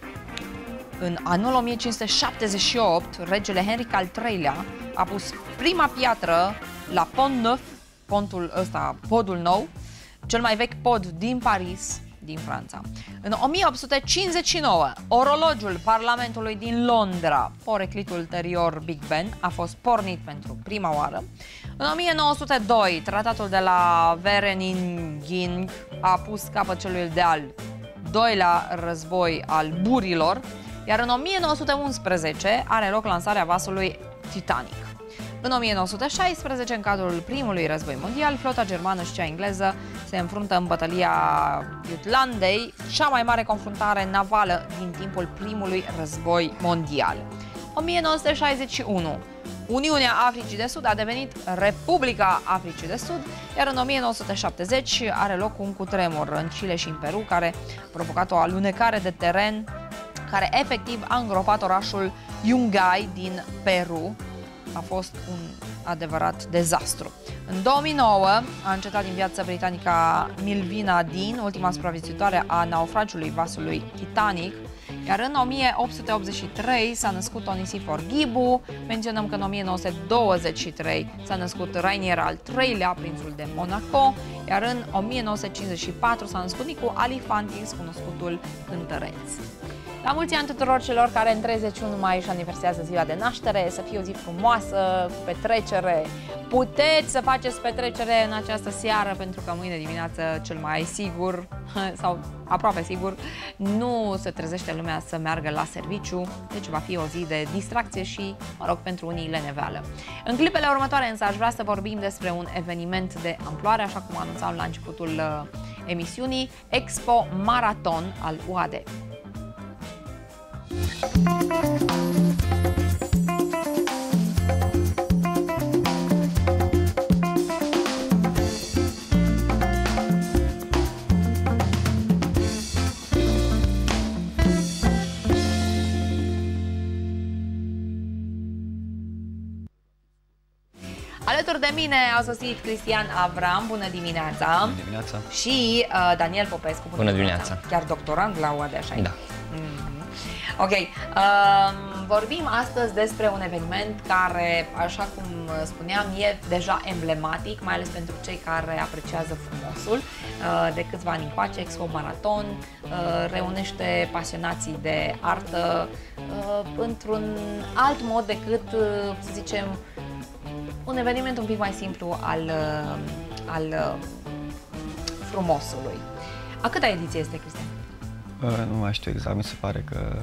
În anul o mie cinci sute șaptezeci și opt, regele Henric al treilea a pus prima piatră la Pont Neuf, pontul ăsta, podul nou, cel mai vechi pod din Paris, din Franța. În o mie opt sute cincizeci și nouă, orologiul Parlamentului din Londra, poreclit ulterior Big Ben, a fost pornit pentru prima oară. În o mie nouă sute doi, tratatul de la Vereeniging a pus capăt celui de-al doilea război al burilor, iar în o mie nouă sute unsprezece are loc lansarea vasului Titanic. În o mie nouă sute șaisprezece, în cadrul primului război mondial, flota germană și cea engleză se înfruntă în bătălia Jutlandei, cea mai mare confruntare navală din timpul primului război mondial. o mie nouă sute șaizeci și unu, Uniunea Africii de Sud a devenit Republica Africii de Sud, iar în o mie nouă sute șaptezeci are loc un cutremur în Chile și în Peru, care a provocat o alunecare de teren care efectiv a îngropat orașul Yungay din Peru. A fost un adevărat dezastru. În două mii nouă a încetat din viață britanica Milvina Dean, ultima supraviețuitoare a naufragiului vasului Titanic, iar în o mie opt sute optzeci și trei s-a născut Onisifor Ghibu. Menționăm că în o mie nouă sute douăzeci și trei s-a născut Rainier al treilea, prințul de Monaco, iar în o mie nouă sute cincizeci și patru s-a născut Nicu Alifantis, cunoscutul cântăreț. La mulți ani tuturor celor care în treizeci și unu mai își aniversează ziua de naștere, să fie o zi frumoasă, petrecere. Puteți să faceți petrecere în această seară, pentru că mâine dimineață, cel mai sigur, sau aproape sigur, nu se trezește lumea să meargă la serviciu, deci va fi o zi de distracție și, mă rog, pentru unii leneveală. În clipele următoare însă aș vrea să vorbim despre un eveniment de amploare, așa cum anunțam la începutul uh, emisiunii, Expo Marathon al U A D. Alături de mine au sosit Cristian Avram, bună dimineața! Bună dimineața! Și uh, Daniel Popescu, bună, bună dimineața! Chiar doctorand la U A D, așa? Da. Mm-hmm. Ok, uh, vorbim astăzi despre un eveniment care, așa cum spuneam, e deja emblematic, mai ales pentru cei care apreciază frumosul. Uh, de câțiva ani încoace, Expo Marathon uh, reunește pasionații de artă uh, într-un alt mod decât, uh, să zicem, un eveniment un pic mai simplu al, uh, al uh, frumosului. A câta ediție este, Cristian? Uh, nu mai știu exact, mi se pare că...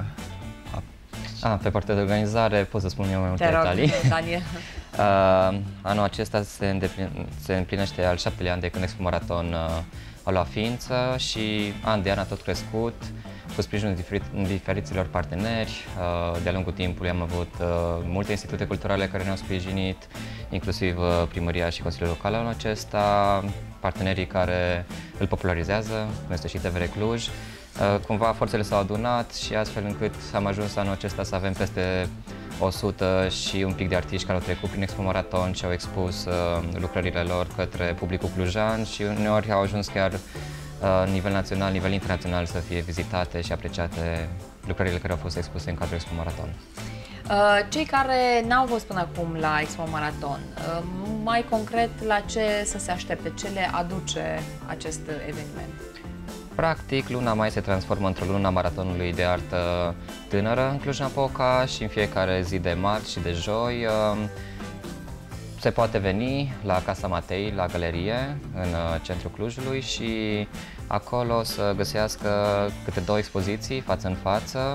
A, pe partea de organizare pot să spun eu mai multe Te rog, detalii. Daniel. uh, anul acesta se, îndepline, se împlinește al șaptelea an de când Expo Marathon uh, a luat ființă și an de an a tot crescut, cu sprijinul diferit, diferiților parteneri. Uh, de-a lungul timpului am avut uh, multe institute culturale care ne-au sprijinit, inclusiv uh, primăria și Consiliul Local anul acesta, partenerii care îl popularizează, cum este și T V R Cluj. Cumva forțele s-au adunat și astfel încât am ajuns anul acesta să avem peste o sută și un pic de artiști care au trecut prin Expo Marathon și au expus uh, lucrările lor către publicul clujan și uneori au ajuns chiar uh, nivel național, nivel internațional să fie vizitate și apreciate lucrările care au fost expuse în cadrul Expo Marathon. Cei care n-au fost până acum la Expo Marathon, mai concret la ce să se aștepte, ce le aduce acest eveniment? Practic, luna mai se transformă într-o lună a maratonului de artă tânără în Cluj-Napoca și în fiecare zi de marți și de joi se poate veni la Casa Matei, la galerie, în centrul Clujului și acolo să găsească câte două expoziții față în față.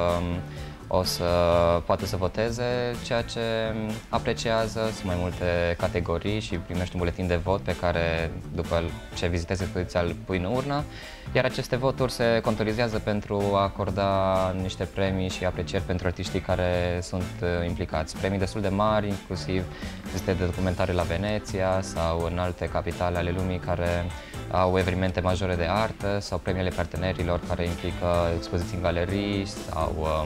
O să poată să voteze ceea ce apreciază, sunt mai multe categorii și primești un buletin de vot pe care, după ce vizitezi expoziția, îl pui în urnă, iar aceste voturi se contorizează pentru a acorda niște premii și aprecieri pentru artiștii care sunt implicați. Premii destul de mari, inclusiv este de documentare la Veneția sau în alte capitale ale lumii care au evenimente majore de artă sau premiile partenerilor care implică expoziții în galerii sau um,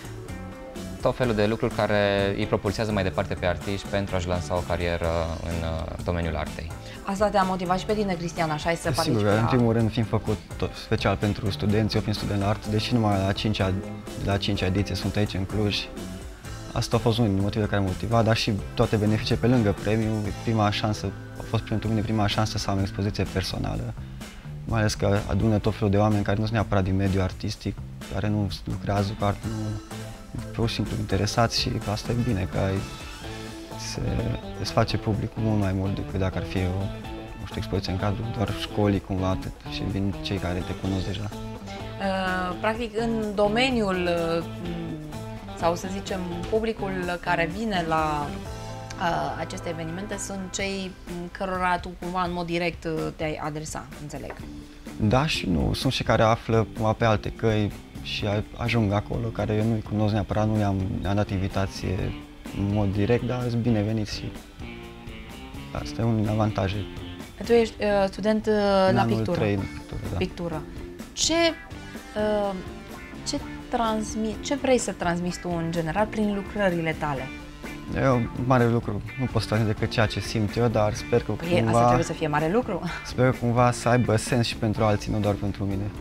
tot felul de lucruri care îi propulsează mai departe pe artiști pentru a-și lansa o carieră în uh, domeniul artei. Asta te-a motivat și pe tine, Cristian, așa, să participi? Sigur, în primul rând fiind făcut tot special pentru studenți, eu fiind student la artă, deși numai la cincea, la cincea ediție sunt aici în Cluj. Asta a fost unul din motivele care m-a motivat, dar și toate beneficii pe lângă premiu. Prima șansă, a fost pentru mine prima șansă să am o expoziție personală, mai ales că adună tot felul de oameni care nu sunt neapărat din mediul artistic, care nu lucrează cu artă, nu, pur și simplu interesați și asta e bine, că ai, se desface publicul mult mai mult decât dacă ar fi o, o știu, expoziție în cadrul doar școlii cumva atât, și vin cei care te cunosc deja. Uh, practic, în domeniul, uh, sau să zicem, publicul care vine la uh, aceste evenimente sunt cei cărora tu cumva în mod direct te-ai adresa, înțeleg? Da și nu, sunt și care află cumva pe alte căi și ajung acolo, care eu nu-i cunosc neapărat, nu i-am dat invitație în mod direct, dar sunt bineveniți și asta e un din avantaje. Tu ești uh, student uh, la pictură. trei, pictură, da. Pictură. Ce, uh, ce, transmit, ce vrei să transmiți tu în general prin lucrările tale? E un mare lucru, nu pot să transmit decât ceea ce simt eu, dar sper că păi cumva... Asta trebuie să fie mare lucru. Sper că cumva să aibă sens și pentru alții, nu doar pentru mine.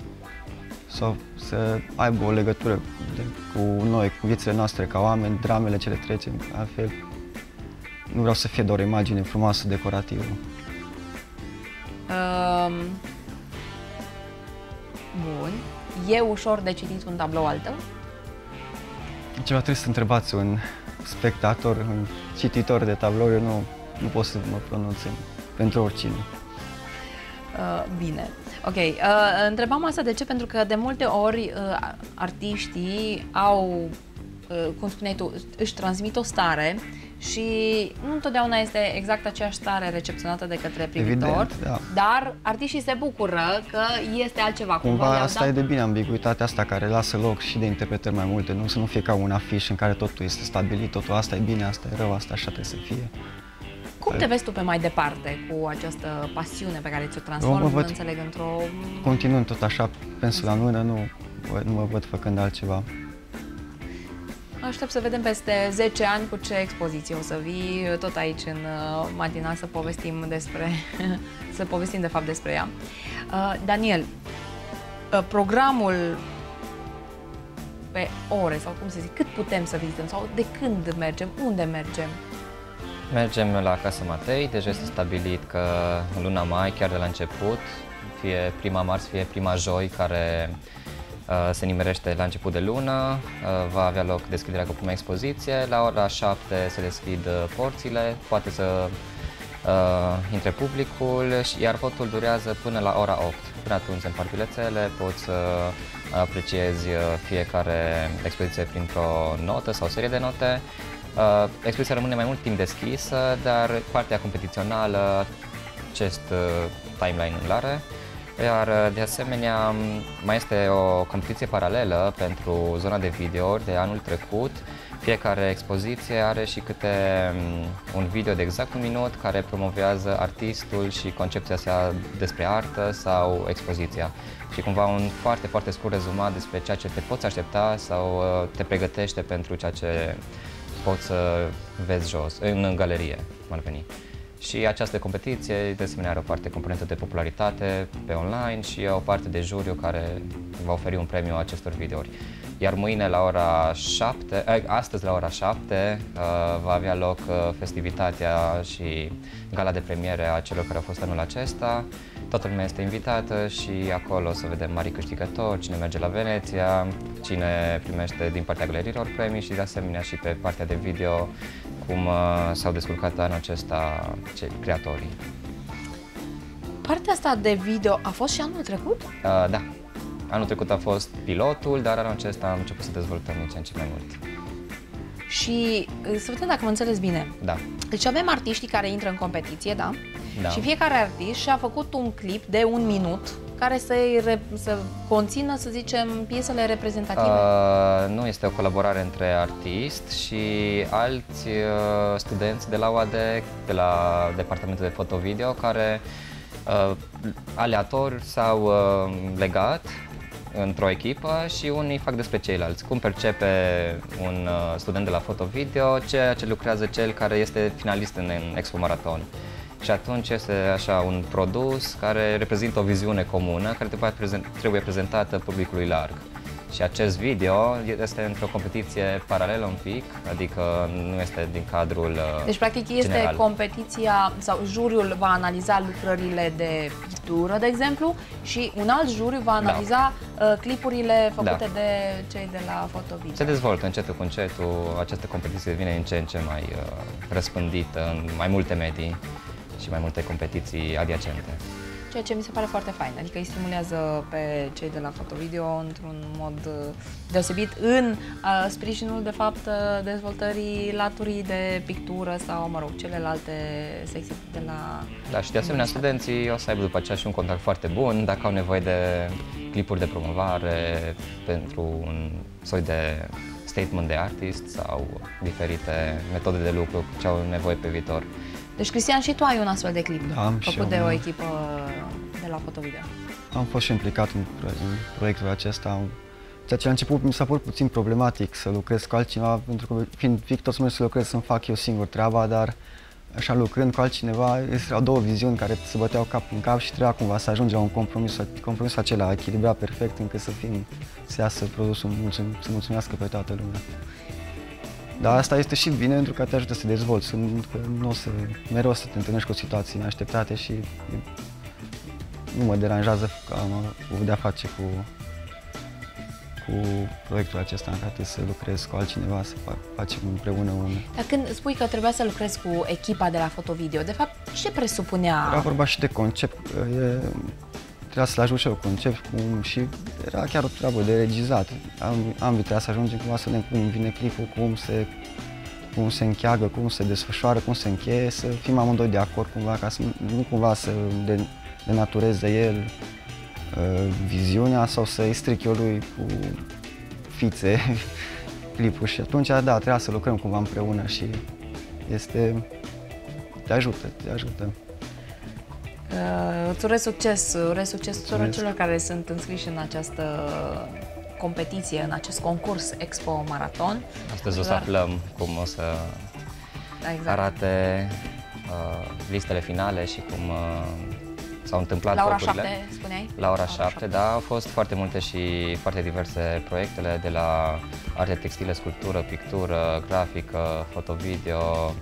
Sau să aibă o legătură de, cu noi, cu viețile noastre ca oameni, dramele ce le trecem, altfel nu vreau să fie doar o imagine frumoasă, decorativă. Um, bun. E ușor de citit un tablou al tău? Ceva trebuie să întrebați un spectator, un cititor de tablou, eu nu, nu pot să mă pronunț pentru oricine. Uh, bine. Ok, uh, întrebam asta de ce? Pentru că de multe ori uh, artiștii au, uh, cum spuneai tu, își transmit o stare și nu întotdeauna este exact aceeași stare recepționată de către privitor, evident, da. Dar artiștii se bucură că este altceva. Cumva, cumva asta dat... e de bine, ambiguitatea asta care lasă loc și de interpretări mai multe, nu să nu fie ca un afiș în care totul este stabilit, totul asta e bine, asta e rău, asta așa trebuie să fie. Cum te vezi tu pe mai departe cu această pasiune pe care ți-o transformi, văd, înțeleg, într-o... Continuând tot așa, pensul la mână, nu, nu mă văd făcând altceva. Aștept să vedem peste zece ani cu ce expoziție o să vii tot aici în matinal să povestim despre, să povestim de fapt despre ea. Daniel, programul pe ore sau cum să zic, cât putem să vizităm sau de când mergem, unde mergem? Mergem la Casa Matei, deja este stabilit că în luna mai, chiar de la început, fie prima marți, fie prima joi, care uh, se nimerește la început de lună, uh, va avea loc deschiderea cu prima expoziție. La ora șapte se deschid porțile, poate să uh, intre publicul, iar votul durează până la ora opt. Până atunci, în parc bilețele, poți să apreciezi fiecare expoziție printr-o notă sau serie de note. Uh, expoziția rămâne mai mult timp deschisă, dar partea competițională, acest uh, timeline îl are. Iar uh, de asemenea mai este o competiție paralelă pentru zona de video de anul trecut. Fiecare expoziție are și câte um, un video de exact un minut care promovează artistul și concepția sa despre artă sau expoziția. Și cumva un foarte, foarte scurt rezumat despre ceea ce te poți aștepta sau uh, te pregătește pentru ceea ce poți să vezi jos, în, în galerie, cum ar veni. Și această competiție, de asemenea, are o parte componentă de popularitate pe online și o parte de juriu care va oferi un premiu acestor videouri. Iar mâine la ora șapte, astăzi la ora șapte, va avea loc festivitatea și gala de premiere a celor care au fost anul acesta. Toată lumea este invitată și acolo o să vedem mari câștigători, cine merge la Veneția, cine primește din partea galeriilor premii și de asemenea și pe partea de video cum uh, s-au descurcat anul acesta cei creatorii. Partea asta de video a fost și anul trecut? Uh, da. Anul trecut a fost pilotul, dar anul acesta am început să dezvoltăm din ce în ce mai mult. Și să vedem dacă mă înțeles bine. Da. Deci avem artiștii care intră în competiție, da? Da. Și fiecare artist și-a făcut un clip de un minut care să, să conțină, să zicem, piesele reprezentative? Uh, nu, este o colaborare între artist și alți uh, studenți de la U A D E C, de la Departamentul de Foto-Video, care uh, aleator s-au uh, legat într-o echipă și unii fac despre ceilalți. Cum percepe un uh, student de la foto-video ceea ce lucrează cel care este finalist în, în Expo Maraton. Și atunci este așa un produs care reprezintă o viziune comună care trebuie, prezent, trebuie prezentată publicului larg. Și acest video este într-o competiție paralelă un pic, adică nu este din cadrul general. Deci practic este general. Competiția sau juriul va analiza lucrările de pictură, de exemplu, și un alt juriu va analiza da. clipurile făcute da. de cei de la foto-video. Se dezvoltă încetul cu încetul, această competiție devine în ce în ce mai uh, răspândită în mai multe medii și mai multe competiții adiacente. Ceea ce mi se pare foarte fain, adică îi stimulează pe cei de la foto-video într-un mod deosebit în uh, sprijinul, de fapt, dezvoltării laturii de pictură sau, mă rog, celelalte secții de la... Da, și de asemenea studenții o să aibă după aceea și un contact foarte bun dacă au nevoie de clipuri de promovare pentru un soi de statement de artist sau diferite metode de lucru ce au nevoie pe viitor. Deci, Cristian, și tu ai un astfel de clip da, făcut de o echipă de la foto-video. Am fost și implicat în, în proiectul acesta. Ceea ce la început mi s-a părut puțin problematic să lucrez cu altcineva, pentru că fiind Victor să merg să lucrez, să-mi fac eu singur treaba, dar așa lucrând cu altcineva, erau două viziuni care se băteau cap în cap și trebuia cumva să ajungem la un compromis, compromisul acela echilibrat perfect încât să fim, să iasă produsul, mulțum, să mulțumească pe toată lumea. Dar asta este și bine pentru că te ajută să te dezvolți, că nu o să, mereu o să te întâlnești cu situații neașteptate și nu mă deranjează că am avut de-a face cu, cu proiectul acesta în care trebuie să lucrez cu altcineva, să facem împreună un... Dar când spui că trebuia să lucrezi cu echipa de la foto-video, de fapt, ce presupunea? Era vorba și de concept, e, trebuia să-l ajut și eu concept cum, și era chiar o treabă de regizat. Am, am trebuia să ajungem cumva să vedem cum vine clipul, cum se, cum se încheagă, cum se desfășoară, cum se încheie, să fim amândoi de acord cumva, ca să nu cumva să de, denatureze el uh, viziunea sau să-i stric eu lui cu fițe clipul. Și atunci, da, trebuia să lucrăm cumva împreună și este... te ajută, te ajută. Uh, îți urez succes, urez succes tuturor celor care sunt înscriși în această competiție, în acest concurs Expo Maraton. Astăzi o să aflăm cum o să da, exact. arate uh, listele finale și cum uh, s-au întâmplat La ora voturile. șapte, spuneai? La ora șapte, da, au fost foarte multe și foarte diverse proiectele, de la arte textile, sculptură, pictură, grafică, fotovideo,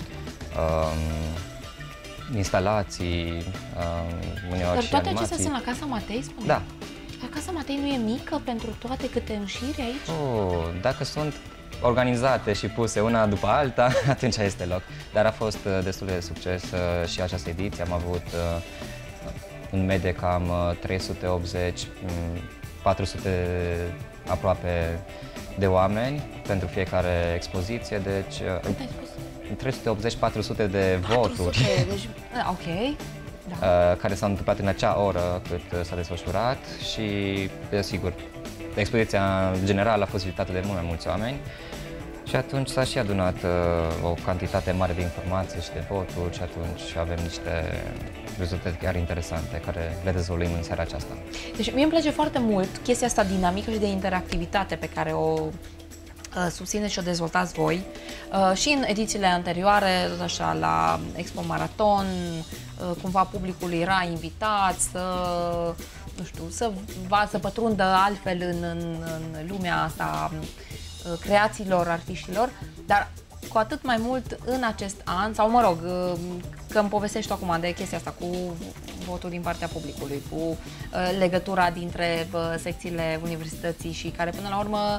um, instalații, um, uneori Dar și toate animații. acestea sunt la Casa Matei, spune? Da. Dar Casa Matei nu e mică pentru toate câte înșiri aici? Oh, dacă sunt organizate și puse una după alta, atunci este loc. Dar a fost destul de succes și această ediție. Am avut în medie cam trei sute optzeci, patru sute aproape de oameni pentru fiecare expoziție, deci trei sute optzeci patru sute de voturi. Deci, ok. Da. Care s-au întâmplat în acea oră cât s-a desfășurat și, desigur, expoziția generală a fost vizitată de mult mai mulți oameni și atunci s-a și adunat uh, o cantitate mare de informații și de voturi și atunci avem niște rezultate chiar interesante care le dezvoltăm în seara aceasta. Deci mie îmi place foarte mult chestia asta dinamică și de interactivitate pe care o uh, susțineți și o dezvoltați voi uh, și în edițiile anterioare, tot așa, la Expo Maraton, uh, cumva publicul era invitat să, nu știu, să, va, să pătrundă altfel în, în, în lumea asta uh, creațiilor artiștilor, dar cu atât mai mult în acest an, sau mă rog, uh, că îmi povestești acum de chestia asta cu votul din partea publicului, cu uh, legătura dintre uh, secțiile universității și care până la urmă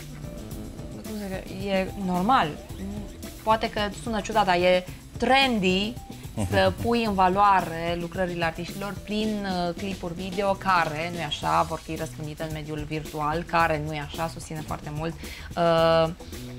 e normal. Poate că sună ciudat, dar e trendy să pui în valoare lucrările artiștilor prin uh, clipuri video care, nu-i așa, vor fi răspândite în mediul virtual, care, nu-i așa, susține foarte mult uh,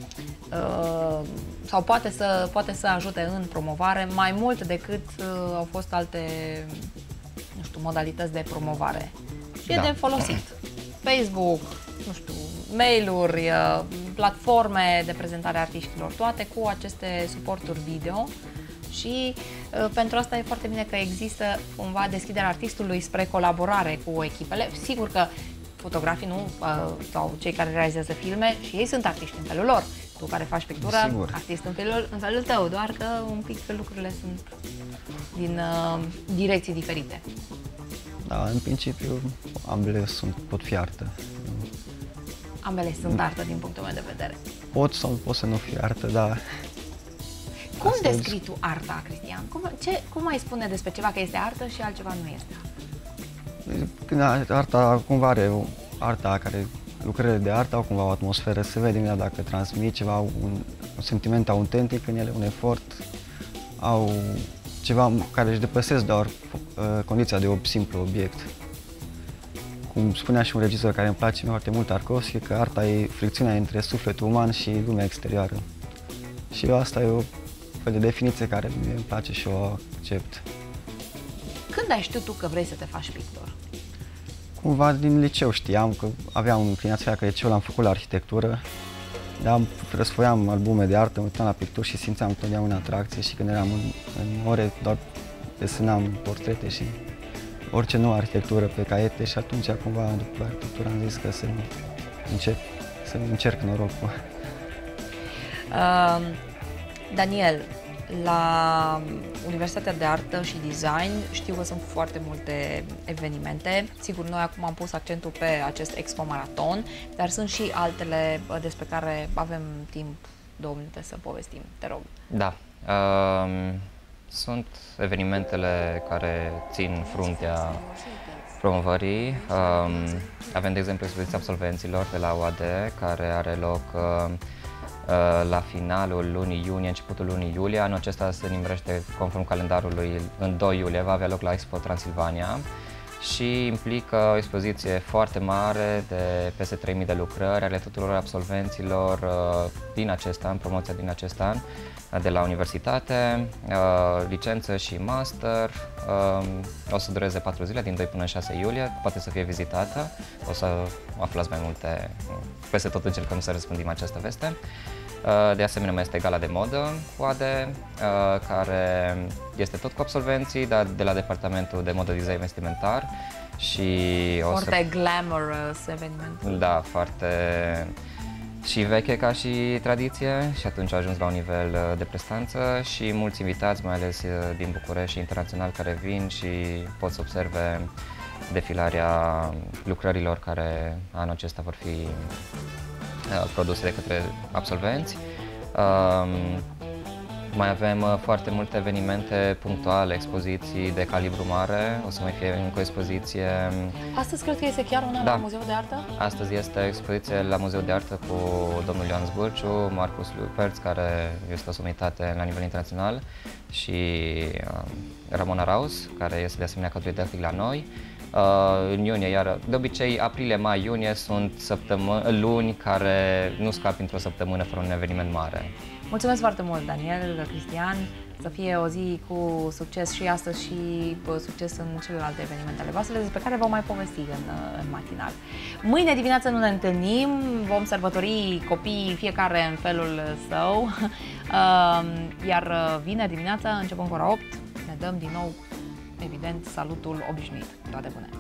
uh, sau poate să, poate să ajute în promovare mai mult decât uh, au fost alte, nu știu, modalități de promovare. Și da. E de folosit. Facebook, nu știu, mail-uri, uh, platforme de prezentare a artiștilor, toate cu aceste suporturi video. Și uh, pentru asta e foarte bine că există cumva deschiderea artistului spre colaborare cu echipele. Sigur că fotografii nu, uh, sau cei care realizează filme, și ei sunt artiști în felul lor. Tu care faci pictură, sigur, artist în felul, în felul tău, doar că un pic lucrurile sunt din uh, direcții diferite. Da, în principiu ambele sunt, pot fi artă. Ambele sunt artă din punctul meu de vedere. Pot sau pot să nu fie artă, dar... Cum descrii tu arta, Cristian? Cum, ce, cum ai spune despre ceva că este artă și altceva nu este artă? Arta cumva are, arta care, lucrările de artă au cumva o atmosferă, se vede imediat dacă transmit ceva, un, un sentiment autentic în ele, un efort, au ceva care își depăsesc doar uh, condiția de un simplu obiect. Cum spunea și un regizor care îmi place foarte mult, Tarkovski, că arta e fricțiunea între sufletul uman și lumea exterioară. Și asta e o fel de definiție care mie îmi place și o accept. Când ai știut tu că vrei să te faci pictor? Cumva din liceu știam că aveam inclinația că liceul l-am făcut la arhitectură, dar răsfoiam albume de artă, mă uitam la picturi și simțeam întotdeauna atracție și când eram în, în ore doar desenam portrete și orice nouă arhitectură pe caiete și atunci cumva după arhitectură am zis că să încep, să încerc norocul. Uh, Daniel, la Universitatea de Artă și Design știu că sunt foarte multe evenimente. Sigur, noi acum am pus accentul pe acest Expo Maraton, dar sunt și altele despre care avem timp, două minute să povestim. Te rog. Da. Um, sunt evenimentele care țin fruntea promovării. Um, avem, de exemplu, expoziția absolvenților de la U A D, care are loc uh, la finalul lunii iunie, începutul lunii iulie. Anul acesta se nimerește conform calendarului în doi iulie, va avea loc la Expo Transilvania și implică o expoziție foarte mare de peste trei mii de lucrări ale tuturor absolvenților din acest an, promoția din acest an, de la universitate, licență și master. O să dureze patru zile, din doi până în șase iulie, poate să fie vizitată. O să aflați mai multe, peste tot încercăm să răspândim această veste. De asemenea, mai este gala de modă U A D, care este tot cu absolvenții, dar de la Departamentul de Modă Design Vestimentar. Și foarte o să... glamorous eveniment. Da, foarte și veche ca și tradiție și atunci a ajuns la un nivel de prestanță și mulți invitați, mai ales din București și internațional, care vin și pot să observe defilarea lucrărilor care anul acesta vor fi produse de către absolvenți. Mai avem foarte multe evenimente punctuale, expoziții de calibru mare, o să mai fie încă o expoziție. Astăzi cred că este chiar una da. la Muzeul de Artă? Astăzi este expoziție la Muzeul de Artă cu domnul Ioan Zbârciu, Marcus Luperț, care este o somitate la nivel internațional, și Ramona Raus, care este de asemenea cadru didactic la noi. Uh, în iunie, iar de obicei aprilie, mai, iunie sunt luni care nu scapi într-o săptămână fără un eveniment mare. Mulțumesc foarte mult, Daniel, Cristian, să fie o zi cu succes și astăzi și succes în celelalte evenimente ale voastre, despre care vom mai povesti în, în matinal. Mâine dimineață nu ne întâlnim, vom sărbători copiii fiecare în felul său, iar vineri dimineața, începând cu ora opt, ne dăm din nou, evident, salutul obișnuit. Toate bune!